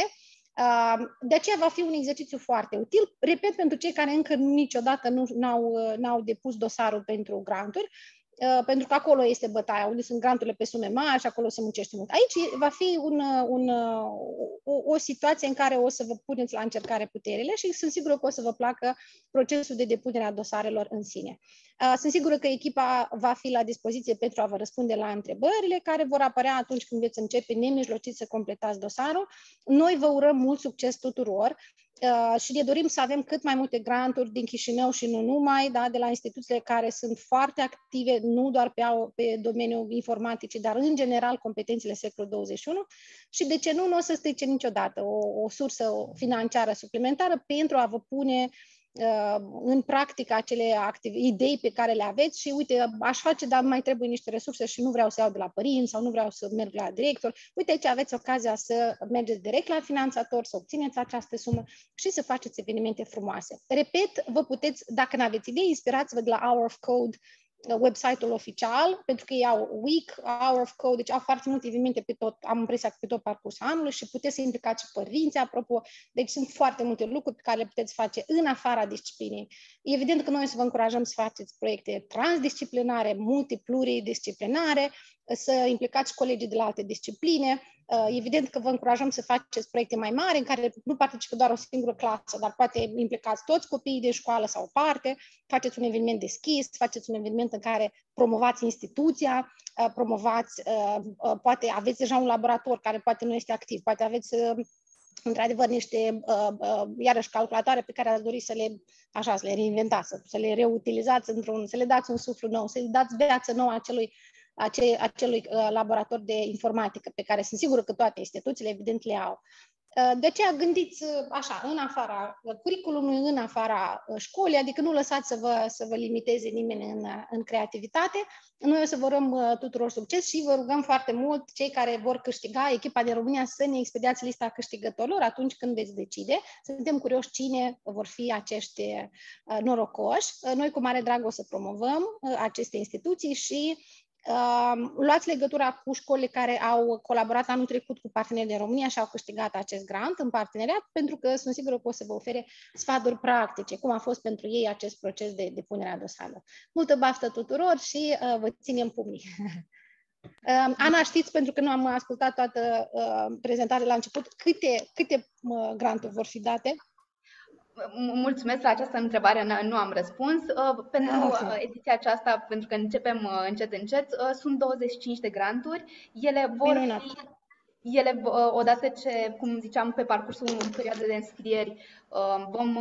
De aceea va fi un exercițiu foarte util. Repet, pentru cei care încă niciodată nu n-au, n-au depus dosarul pentru granturi, pentru că acolo este bătaia, unde sunt granturile pe sume mari și acolo se muncește mult. Aici va fi un, un, o, o situație în care o să vă puneți la încercare puterile și sunt sigură că o să vă placă procesul de depunere a dosarelor în sine. Sunt sigură că echipa va fi la dispoziție pentru a vă răspunde la întrebările care vor apărea atunci când veți începe nemijlocit să completați dosarul. Noi vă urăm mult succes tuturor. Uh, și ne dorim să avem cât mai multe granturi din Chișinău și nu numai, da, de la instituțiile care sunt foarte active, nu doar pe, pe domeniul informaticii, dar în general competențele secolului douăzeci și unu și de ce nu, nu o să strice niciodată o, o sursă financiară suplimentară pentru a vă pune în practică acele active, idei pe care le aveți și uite, aș face, dar mai trebuie niște resurse și nu vreau să iau de la părinți sau nu vreau să merg la director. Uite, aici aveți ocazia să mergeți direct la finanțator, să obțineți această sumă și să faceți evenimente frumoase. Repet, vă puteți, dacă nu aveți idei, inspirați-vă de la Hour of Code, website-ul oficial, pentru că ei au week, Hour of Code, deci au foarte multe evenimente pe tot, am impresia că pe tot parcursul anului și puteți să implicați și părinții, apropo, deci sunt foarte multe lucruri pe care le puteți face în afara disciplinei. Evident că noi o să vă încurajăm să faceți proiecte transdisciplinare, multipluridisciplinare, să implicați colegii de la alte discipline. Evident că vă încurajăm să faceți proiecte mai mari în care nu participă doar o singură clasă, dar poate implicați toți copiii de școală sau o parte, faceți un eveniment deschis, faceți un eveniment în care promovați instituția, promovați, poate aveți deja un laborator care poate nu este activ, poate aveți într-adevăr, niște, uh, uh, iarăși, calculatoare pe care ați dori să le, așa, să le reinventați, să, să le reutilizați într-un, să le dați un suflu nou, să le dați viață nouă acelui, acelui, acelui uh, laborator de informatică, pe care sunt sigură că toate instituțiile, evident, le au. De aceea gândiți așa, în afara curriculumului, în afara școlii, adică nu lăsați să vă, să vă limiteze nimeni în, în creativitate. Noi o să vă urăm tuturor succes și vă rugăm foarte mult, cei care vor câștiga, echipa din România, să ne expediați lista câștigătorilor atunci când veți decide. Suntem curioși cine vor fi acești norocoși. Noi cu mare drag o să promovăm aceste instituții și Uh, luați legătura cu școlile care au colaborat anul trecut cu parteneri din România și au câștigat acest grant în parteneriat, pentru că sunt sigură că o să vă ofere sfaturi practice, cum a fost pentru ei acest proces de depunere a dosarelor. Multă baftă tuturor și uh, vă ținem pumnii! uh, Ana, știți, pentru că nu am ascultat toată uh, prezentarea la început, câte, câte uh, granturi vor fi date? Mulțumesc la această întrebare, nu am răspuns. Pentru okay. ediția aceasta, pentru că începem încet încet, sunt douăzeci și cinci de granturi. Ele vor fi, ele, odată ce, cum ziceam, pe parcursul unei perioade de înscrieri vom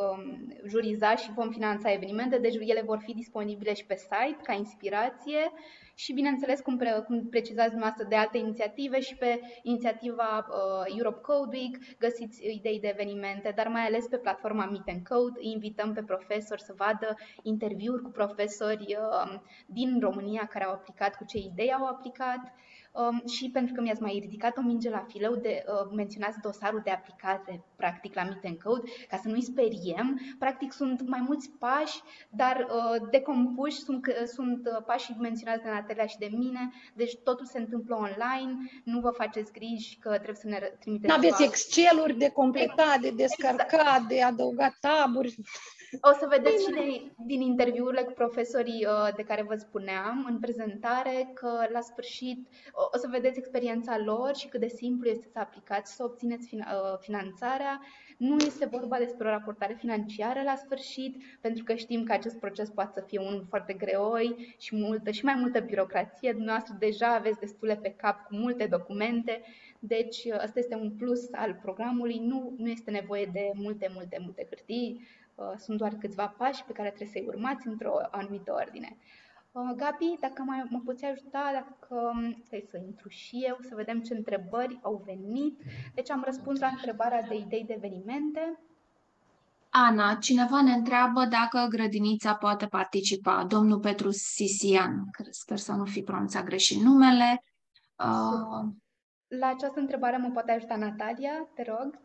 juriza și vom finanța evenimente, deci ele vor fi disponibile și pe site ca inspirație. Și, bineînțeles, cum, pre, cum precizați dumneavoastră, de alte inițiative și pe inițiativa uh, Europe Code Week găsiți idei de evenimente, dar mai ales pe platforma Meet and Code. Îi invităm pe profesori să vadă interviuri cu profesori uh, din România care au aplicat, cu ce idei au aplicat. Um, și pentru că mi-ați mai ridicat o minge la fileu, de, uh, menționați dosarul de aplicare, practic, la Meet and Code, ca să nu-i speriem. Practic, sunt mai mulți pași, dar uh, decompuși, sunt, sunt uh, pașii menționați de Natalia și de mine, deci totul se întâmplă online, nu vă faceți griji că trebuie să ne trimiteți. N-aveți Excel-uri de completat, de descărcat, exact. De adăugat taburi. O să vedeți și de, din interviurile cu profesorii uh, de care vă spuneam în prezentare că la sfârșit o, o să vedeți experiența lor și cât de simplu este să aplicați, să obțineți fin, uh, finanțarea. Nu este vorba despre o raportare financiară la sfârșit, pentru că știm că acest proces poate să fie unul foarte greoi și multă și mai multă birocrație. Dumneavoastră deja aveți destule pe cap cu multe documente, deci ăsta este un plus al programului. Nu, nu este nevoie de multe, multe, multe hârtii. Sunt doar câțiva pași pe care trebuie să-i urmați într-o anumită ordine. Gabi, dacă mai mă poți ajuta, dacă stai să intru și eu, să vedem ce întrebări au venit. Deci am răspuns la întrebarea de idei de evenimente. Ana, cineva ne întreabă dacă grădinița poate participa. Domnul Petru Sisian, sper să nu fi pronunțat greșit numele. Uh... La această întrebare mă poate ajuta Natalia, te rog.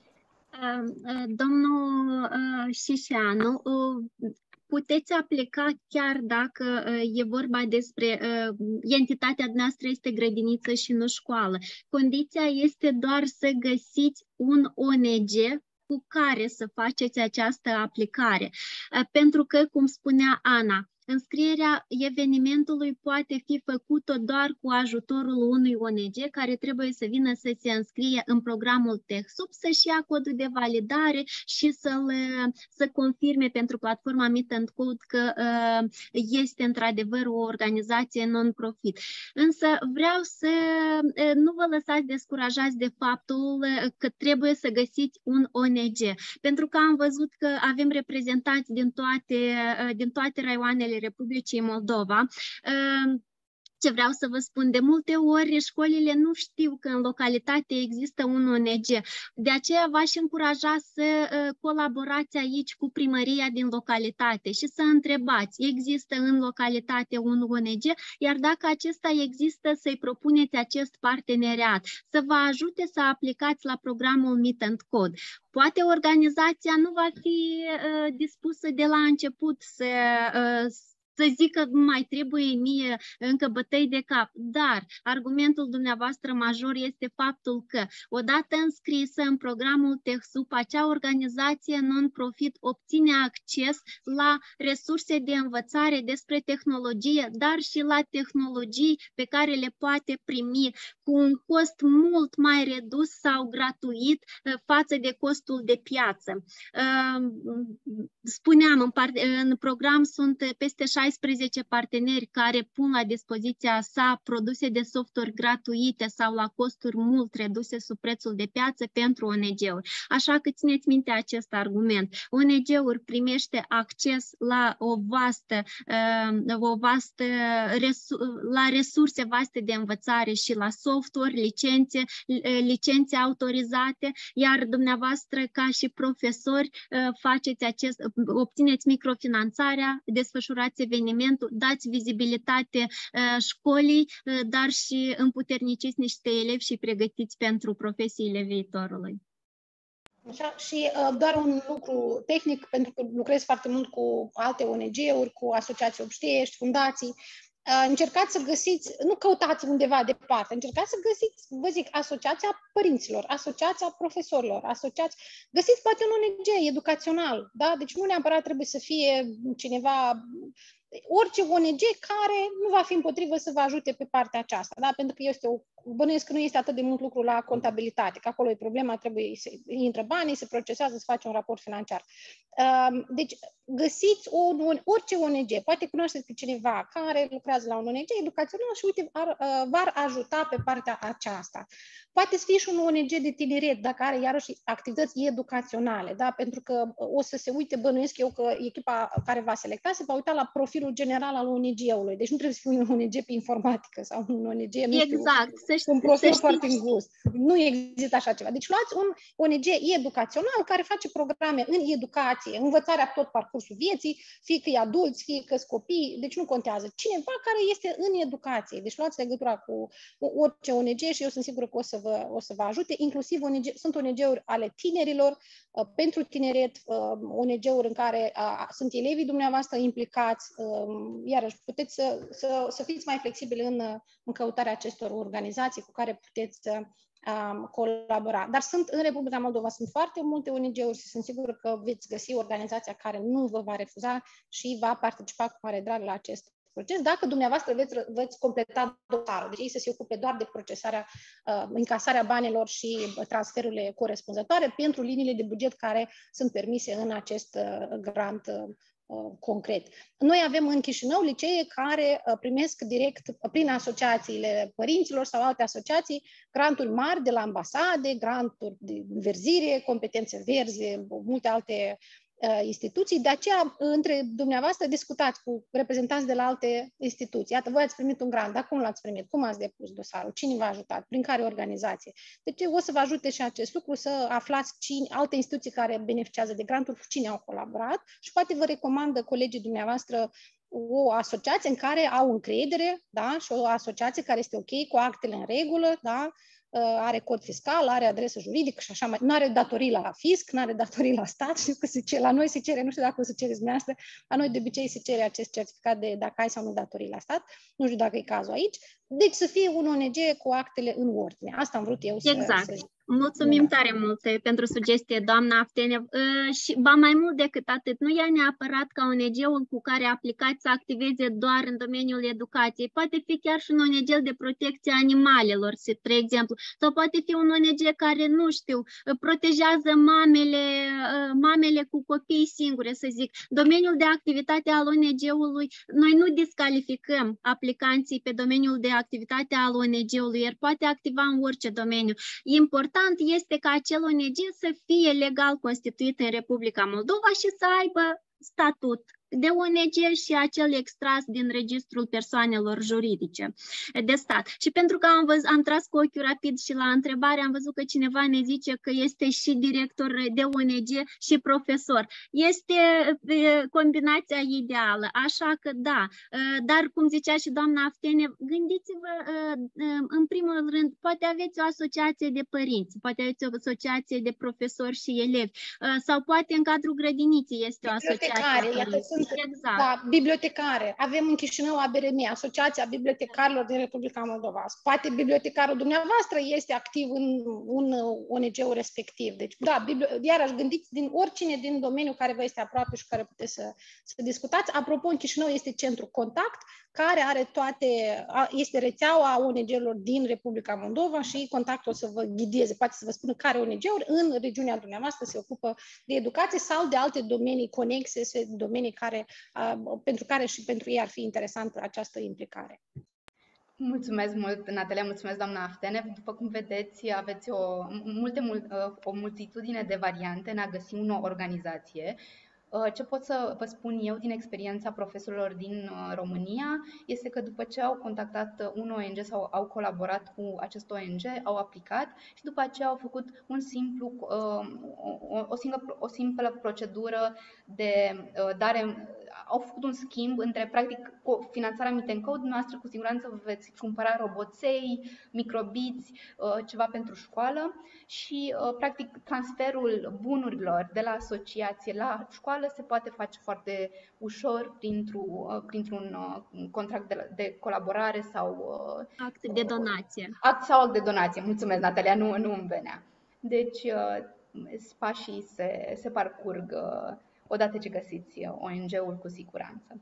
Domnul Șișeanu, puteți aplica chiar dacă e vorba despre entitatea noastră este grădiniță și nu școală. Condiția este doar să găsiți un O N G cu care să faceți această aplicare. Pentru că, cum spunea Ana, înscrierea evenimentului poate fi făcută doar cu ajutorul unui O N G care trebuie să vină să se înscrie în programul TechSoup, să-și ia codul de validare și să-l, să confirme pentru platforma Meet and Code că uh, este într-adevăr o organizație non-profit. Însă vreau să uh, nu vă lăsați descurajați de faptul că trebuie să găsiți un O N G, pentru că am văzut că avem reprezentanți din toate, uh, din toate raioanele Republicii Moldova. Ce vreau să vă spun, de multe ori școlile nu știu că în localitate există un O N G. De aceea v-aș încuraja să colaborați aici cu primăria din localitate și să întrebați, există în localitate un O N G, iar dacă acesta există, să-i propuneți acest parteneriat, să vă ajute să aplicați la programul Meet and Code. Poate organizația nu va fi uh, dispusă de la început să uh, să zic că mai trebuie mie încă bătăi de cap, dar argumentul dumneavoastră major este faptul că odată înscrisă în programul TechSoup, acea organizație non-profit obține acces la resurse de învățare despre tehnologie, dar și la tehnologii pe care le poate primi cu un cost mult mai redus sau gratuit față de costul de piață. Spuneam, în, part, în program sunt peste șaisprezece șaisprezece parteneri care pun la dispoziția sa produse de software gratuite sau la costuri mult reduse sub prețul de piață pentru O N G-uri. Așa că țineți minte acest argument. O N G-uri primește acces la o vastă, o vastă la resurse vaste de învățare și la software, licențe, licențe autorizate, iar dumneavoastră ca și profesori faceți acest, obțineți microfinanțarea, desfășurați evenimentul, dați vizibilitate școlii, dar și împuterniciți niște elevi și pregătiți pentru profesiile viitorului. Așa, și uh, doar un lucru tehnic, pentru că lucrez foarte mult cu alte O N G-uri, cu asociații obștiești, fundații. Uh, încercați să găsiți, nu căutați undeva departe, încercați să găsiți, vă zic, asociația părinților, asociația profesorilor, asociați, găsiți poate un O N G educațional, da? Deci nu neapărat trebuie să fie cineva, orice O N G care nu va fi împotrivă să vă ajute pe partea aceasta, da? Pentru că este o, bănuiesc că nu este atât de mult lucru la contabilitate, că acolo e problema, trebuie să intră banii, se procesează, să face un raport financiar. Deci găsiți un, un, orice O N G, poate cunoașteți pe cineva care lucrează la un O N G educațional și uite, ar, v-ar ajuta pe partea aceasta. Poate să fie și un O N G de tineret, dacă are iarăși activități educaționale, da? Pentru că o să se uite, bănuiesc eu că echipa care va selecta se va uita la profilul general al O N G-ului. Deci nu trebuie să fie un O N G pe informatică sau un O N G, nu știu, exact. un profil foarte îngust. Nu există așa ceva. Deci luați un O N G educațional care face programe în educație, învățarea tot parcursul vieții, fie că e adulți, fie că sunt copii, deci nu contează. Cineva care este în educație. Deci luați legătura cu orice O N G și eu sunt sigură că o să vă, o să vă ajute, inclusiv O N G, sunt O N G-uri ale tinerilor, uh, pentru tineret, uh, O N G-uri în care uh, sunt elevii dumneavoastră implicați, uh, iarăși puteți să, să, să fiți mai flexibili în, în căutarea acestor organizații cu care puteți să um, colabora. Dar sunt în Republica Moldova, sunt foarte multe O N G-uri și sunt sigură că veți găsi organizația care nu vă va refuza și va participa cu mare drag la acest proces, dacă dumneavoastră veți, veți completa dosarul. Deci ei să se ocupe doar de procesarea, uh, încasarea banilor și transferurile corespunzătoare pentru liniile de buget care sunt permise în acest uh, grant uh, concret. Noi avem în Chișinău licee care uh, primesc direct uh, prin asociațiile părinților sau alte asociații granturi mari de la ambasade, granturi de verzire, competențe verzi, multe alte instituții, de aceea între dumneavoastră discutați cu reprezentanți de la alte instituții. Iată, voi ați primit un grant, dar cum l-ați primit? Cum ați depus dosarul? Cine v-a ajutat? Prin care organizație? Deci o să vă ajute și acest lucru să aflați cine, alte instituții care beneficiază de granturi, cu cine au colaborat și poate vă recomandă colegii dumneavoastră o asociație în care au încredere, da? Și o asociație care este ok, cu actele în regulă, da? Are cod fiscal, are adresă juridică și așa mai. Nu are datorii la fisc, nu are datorii la stat. Știu că se cere, la noi se cere, nu știu dacă o să cereți dumneavoastră, la noi de obicei se cere acest certificat de dacă ai sau nu datorii la stat. Nu știu dacă e cazul aici. Deci să fie un O N G cu actele în ordine. Asta am vrut eu să... Exact. să... Mulțumim tare mult pentru sugestie, doamna Aftene. Și ba mai mult decât atât, nu e neapărat ca O N G-ul cu care aplicați să activeze doar în domeniul educației. Poate fi chiar și un O N G de protecție a animalelor, spre exemplu. Sau poate fi un O N G care, nu știu, protejează mamele, mamele cu copii singure, să zic. Domeniul de activitate al O N G-ului, noi nu descalificăm aplicanții pe domeniul de activitate al O N G-ului, el poate activa în orice domeniu. Important este ca acel O N G să fie legal constituit în Republica Moldova și să aibă statut de O N G și acel extras din registrul persoanelor juridice de stat. Și pentru că am, văz, am tras cu ochiul rapid și la întrebare, am văzut că cineva ne zice că este și director de O N G și profesor. Este e, combinația ideală, așa că da. Dar, cum zicea și doamna Aftene, gândiți-vă, în primul rând, poate aveți o asociație de părinți, poate aveți o asociație de profesori și elevi, sau poate în cadrul grădiniții este o asociație. Exact. Da, bibliotecare. Avem în Chișinău A B R M, Asociația Bibliotecarilor din Republica Moldova. Poate bibliotecarul dumneavoastră este activ în un O N G-ul respectiv. Deci, da, iarăși gândiți din oricine din domeniul care vă este aproape și care puteți să, să discutați. Apropo, în Chișinău este centru Contact, care are toate, este rețeaua O N G-urilor din Republica Moldova și contactul o să vă ghideze, poate să vă spună care O N G-uri în regiunea dumneavoastră se ocupă de educație sau de alte domenii conexe, domenii care, pentru care și pentru ei ar fi interesantă această implicare. Mulțumesc mult, Natalia, mulțumesc, doamna Aftenev. După cum vedeți, aveți o, multe, mult, o multitudine de variante în a găsi o organizație. Ce pot să vă spun eu din experiența profesorilor din România este că după ce au contactat un O N G sau au colaborat cu acest O N G, au aplicat și după aceea au făcut un simplu, o, o, simplă, o simplă procedură de dare, au făcut un schimb între, practic, finanțarea Meet and Code noastră, cu siguranță vă veți cumpăra roboței, microbiți, ceva pentru școală și, practic, transferul bunurilor de la asociație la școală se poate face foarte ușor printr-un, printr-un contract de, de colaborare sau act de donație. Act sau act de donație. Mulțumesc, Natalia, nu, nu îmi venea. Deci, pașii se, se parcurg odată ce găsiți O N G-ul cu siguranță.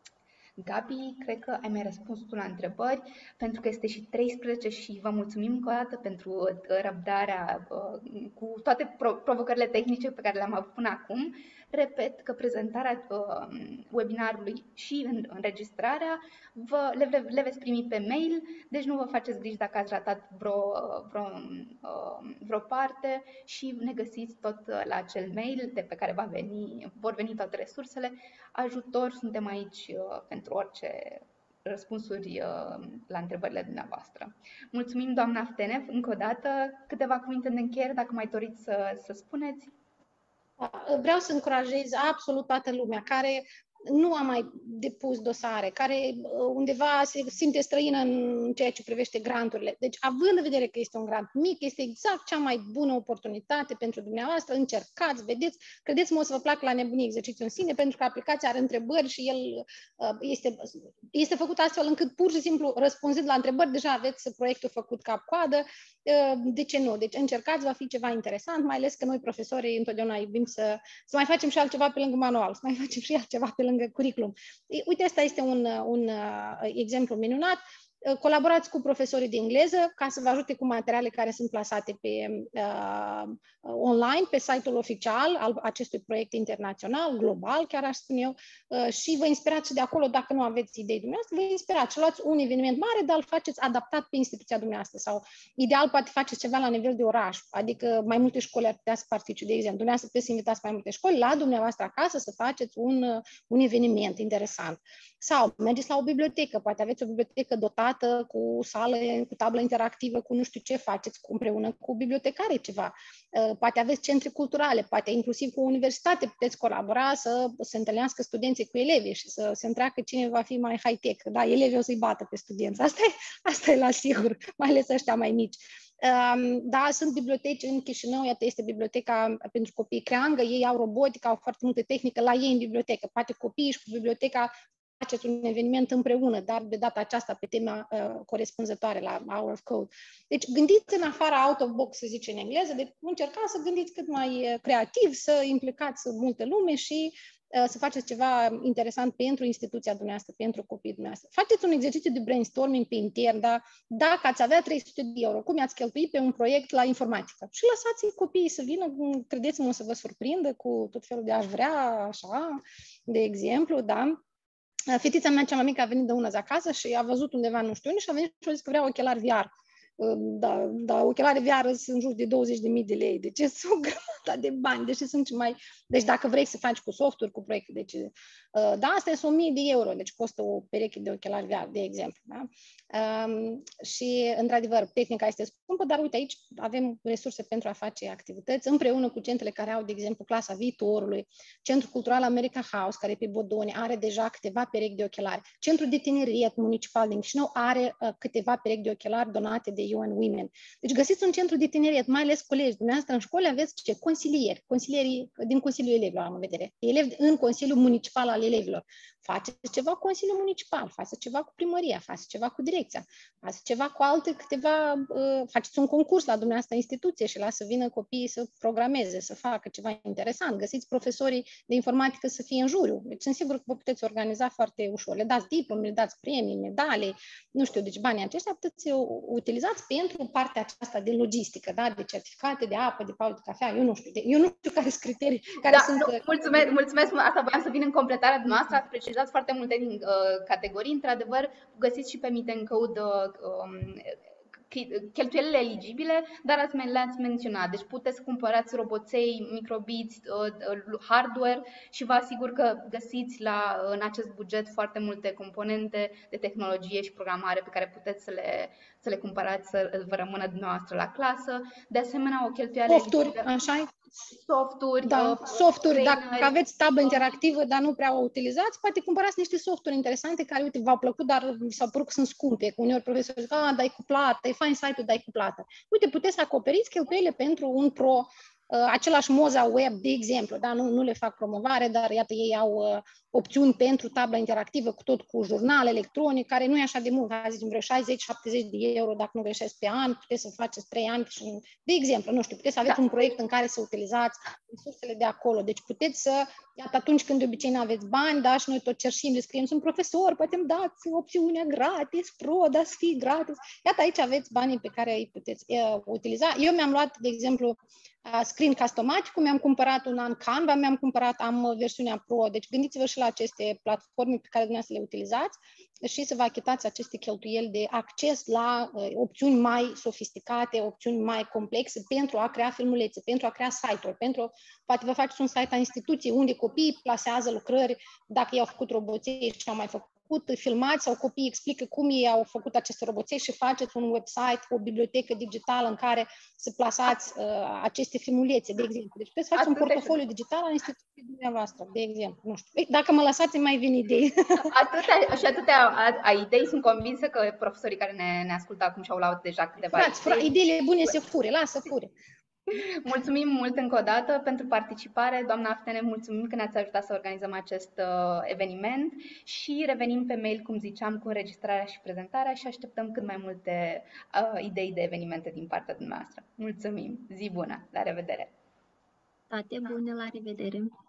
Gabi, cred că ai mai răspuns tu la întrebări, pentru că este și treisprezece și vă mulțumim încă o dată pentru răbdarea cu toate provocările tehnice pe care le-am avut până acum. Repet că prezentarea webinarului și înregistrarea vă, le, le veți primi pe mail, deci nu vă faceți griji dacă ați ratat vreo, vreo, vreo parte și ne găsiți tot la acel mail de pe care va veni, vor veni toate resursele. Ajutor, suntem aici pentru orice răspunsuri la întrebările dumneavoastră. Mulțumim, doamna Aftenev, încă o dată. Câteva cuvinte de încheiere, dacă mai doriți să, să spuneți. Vreau să încurajez absolut toată lumea care nu a mai depus dosare, care undeva se simte străină în ceea ce privește granturile. Deci, având în vedere că este un grant mic, este exact cea mai bună oportunitate pentru dumneavoastră. Încercați, vedeți, credeți-mă, o să vă placă la nebunie exercițiul în sine, pentru că aplicația are întrebări și el este, este făcut astfel încât pur și simplu, răspunzând la întrebări, deja aveți proiectul făcut cap-coadă. De ce nu? Deci încercați, va fi ceva interesant, mai ales că noi, profesorii, întotdeauna iubim să, să mai facem și altceva pe lângă manual, să mai facem și altceva pe lângă curriculum. Uite, ăsta este un, un exemplu minunat. Colaborați cu profesorii de engleză ca să vă ajute cu materiale care sunt plasate pe uh, online, pe site-ul oficial al acestui proiect internațional, global, chiar aș spune eu, uh, și vă inspirați de acolo, dacă nu aveți idei dumneavoastră, vă inspirați și luați un eveniment mare, dar îl faceți adaptat pe instituția dumneavoastră sau, ideal, poate faceți ceva la nivel de oraș, adică mai multe școli ar putea să participe, de exemplu, dumneavoastră puteți să invitați mai multe școli la dumneavoastră acasă să faceți un, un eveniment interesant. Sau mergeți la o bibliotecă, poate aveți o bibliotecă dotată cu sală, cu tablă interactivă, cu nu știu ce, faceți împreună cu bibliotecare ceva. Poate aveți centre culturale, poate inclusiv cu o universitate puteți colabora să se întâlnească studenții cu elevii și să se întreacă cine va fi mai high-tech. Da, elevii o să-i bată pe studenți. Asta e, asta e la sigur, mai ales ăștia mai mici. Da, sunt biblioteci în Chișinău, iată, este biblioteca pentru copii Creangă, ei au robotică, au foarte multă tehnică la ei în bibliotecă. Poate copiii și cu biblioteca faceți un eveniment împreună, dar de data aceasta pe tema uh, corespunzătoare la Hour of Code. Deci gândiți în afara out of box, să zice în engleză, deci încercați să gândiți cât mai creativ, să implicați multă lume și uh, să faceți ceva interesant pentru instituția dumneavoastră, pentru copiii dumneavoastră. Faceți un exercițiu de brainstorming pe intern, dar dacă ați avea trei sute de euro, cum i-ați cheltui pe un proiect la informatică? Și lăsați copiii să vină, credeți-mă, să vă surprindă cu tot felul de aș vrea, așa, de exemplu, da? Fetița mea cea mai mică a venit de una zi acasă și a văzut undeva nu știu unde și a venit și a zis că vrea ochelari V R. Da, da, ochelari V R sunt în jur de douăzeci de mii de lei, deci sunt o grămadă de bani, deci sunt mai... Deci dacă vrei să faci cu softuri, cu proiecte, deci... Da, astea sunt o mie de euro, deci costă o pereche de ochelari V R, de exemplu. Da? Um, și, într-adevăr, tehnica este scumpă, dar uite, aici avem resurse pentru a face activități împreună cu centrele care au, de exemplu, clasa viitorului, Centrul Cultural America House, care e pe Bodoni, are deja câteva perechi de ochelari. Centrul de tineret municipal din Chișinău are uh, câteva perechi de ochelari donate de U N Women. Deci găsiți un centru de tineret, mai ales colegi. Dumneavoastră în școli aveți ce? Consilieri, consilierii din Consiliul Elevilor, am în vedere. Elevi în Consiliul Municipal al Elevilor. Faceți ceva cu Consiliul Municipal, faceți ceva cu primăria, faceți ceva cu direcția, faceți ceva cu alte câteva, uh, faceți un concurs la dumneavoastră instituție și lasă să vină copiii să programeze, să facă ceva interesant. Găsiți profesorii de informatică să fie în juriu. Deci sunt sigur că vă puteți organiza foarte ușor. Le dați diplome, le dați premii, medalii, nu știu, deci banii aceștia puteți utilizați pentru partea aceasta de logistică, da? De certificate, de apă, de pauză de cafea, eu nu știu, de, eu nu știu care sunt criterii, care da, sunt... Nu, mulțumesc, mulțumesc, asta voiam să vin în completarea noastră, ați precizat foarte multe din uh, categorii, într-adevăr, găsiți și pe Meet and Code uh, um, cheltuielile eligibile, dar ați, le-ați menționat. Deci puteți să cumpărați roboței, microbiți, hardware și vă asigur că găsiți la, în acest buget foarte multe componente de tehnologie și programare pe care puteți să le, să le cumpărați, să vă rămână dumneavoastră la clasă. De asemenea, o cheltuială softuri, așa softuri, da, uh, softuri, dacă aveți tablă interactivă, dar nu prea o utilizați, poate cumpărați niște softuri interesante care, uite, v-au plăcut, dar vi s-au părut că sunt scumpe. Cu uneori profesorii zic, a, dai cu plată, e fain site-ul, dai cu plată. Uite, puteți să acoperiți cheltuielile pentru un pro, uh, același Moza Web, de exemplu, da? nu, nu le fac promovare, dar iată, ei au uh, opțiuni pentru tabla interactivă, cu tot cu jurnal electronic, care nu e așa de mult, azi vreo șaizeci șaptezeci de euro, dacă nu greșesc, pe an, puteți să faceți trei ani. Și, de exemplu, nu știu, puteți să aveți da. un proiect în care să utilizați resursele de acolo. Deci puteți să, iată, atunci când de obicei nu aveți bani, da, și noi tot cerșim, le scriem, sunt profesor, poate îmi dați opțiunea gratis, pro, dați fi gratis. Iată, aici aveți banii pe care îi puteți uh, utiliza. Eu mi-am luat, de exemplu, uh, Screen Customatic, mi-am cumpărat un an Canva, mi-am cumpărat, am versiunea Pro, deci gândiți-vă și la aceste platforme pe care dumneavoastră le utilizați și să vă achitați aceste cheltuieli de acces la uh, opțiuni mai sofisticate, opțiuni mai complexe pentru a crea filmulețe, pentru a crea site-uri, pentru, poate vă faceți un site a instituției unde copiii plasează lucrări, dacă ei au făcut roboței și au mai făcut, filmați sau copiii explică cum ei au făcut aceste roboței și faceți un website, o bibliotecă digitală în care să plasați uh, aceste filmulețe, de exemplu. Deci puteți face un portofoliu digital al instituției dumneavoastră, de exemplu. Nu știu. Dacă mă lăsați, mai vin idei. Atâtea și atâtea a, a idei, sunt convinsă că profesorii care ne, ne ascultă acum și-au luat deja câteva Frați, idei. Ideile bune se fure, lasă fure. Mulțumim mult încă o dată pentru participare. Doamna Aftene, mulțumim că ne-ați ajutat să organizăm acest uh, eveniment și revenim pe mail, cum ziceam, cu înregistrarea și prezentarea și așteptăm cât mai multe uh, idei de evenimente din partea dumneavoastră. Mulțumim! Zi bună! La revedere! Toate bune, la revedere!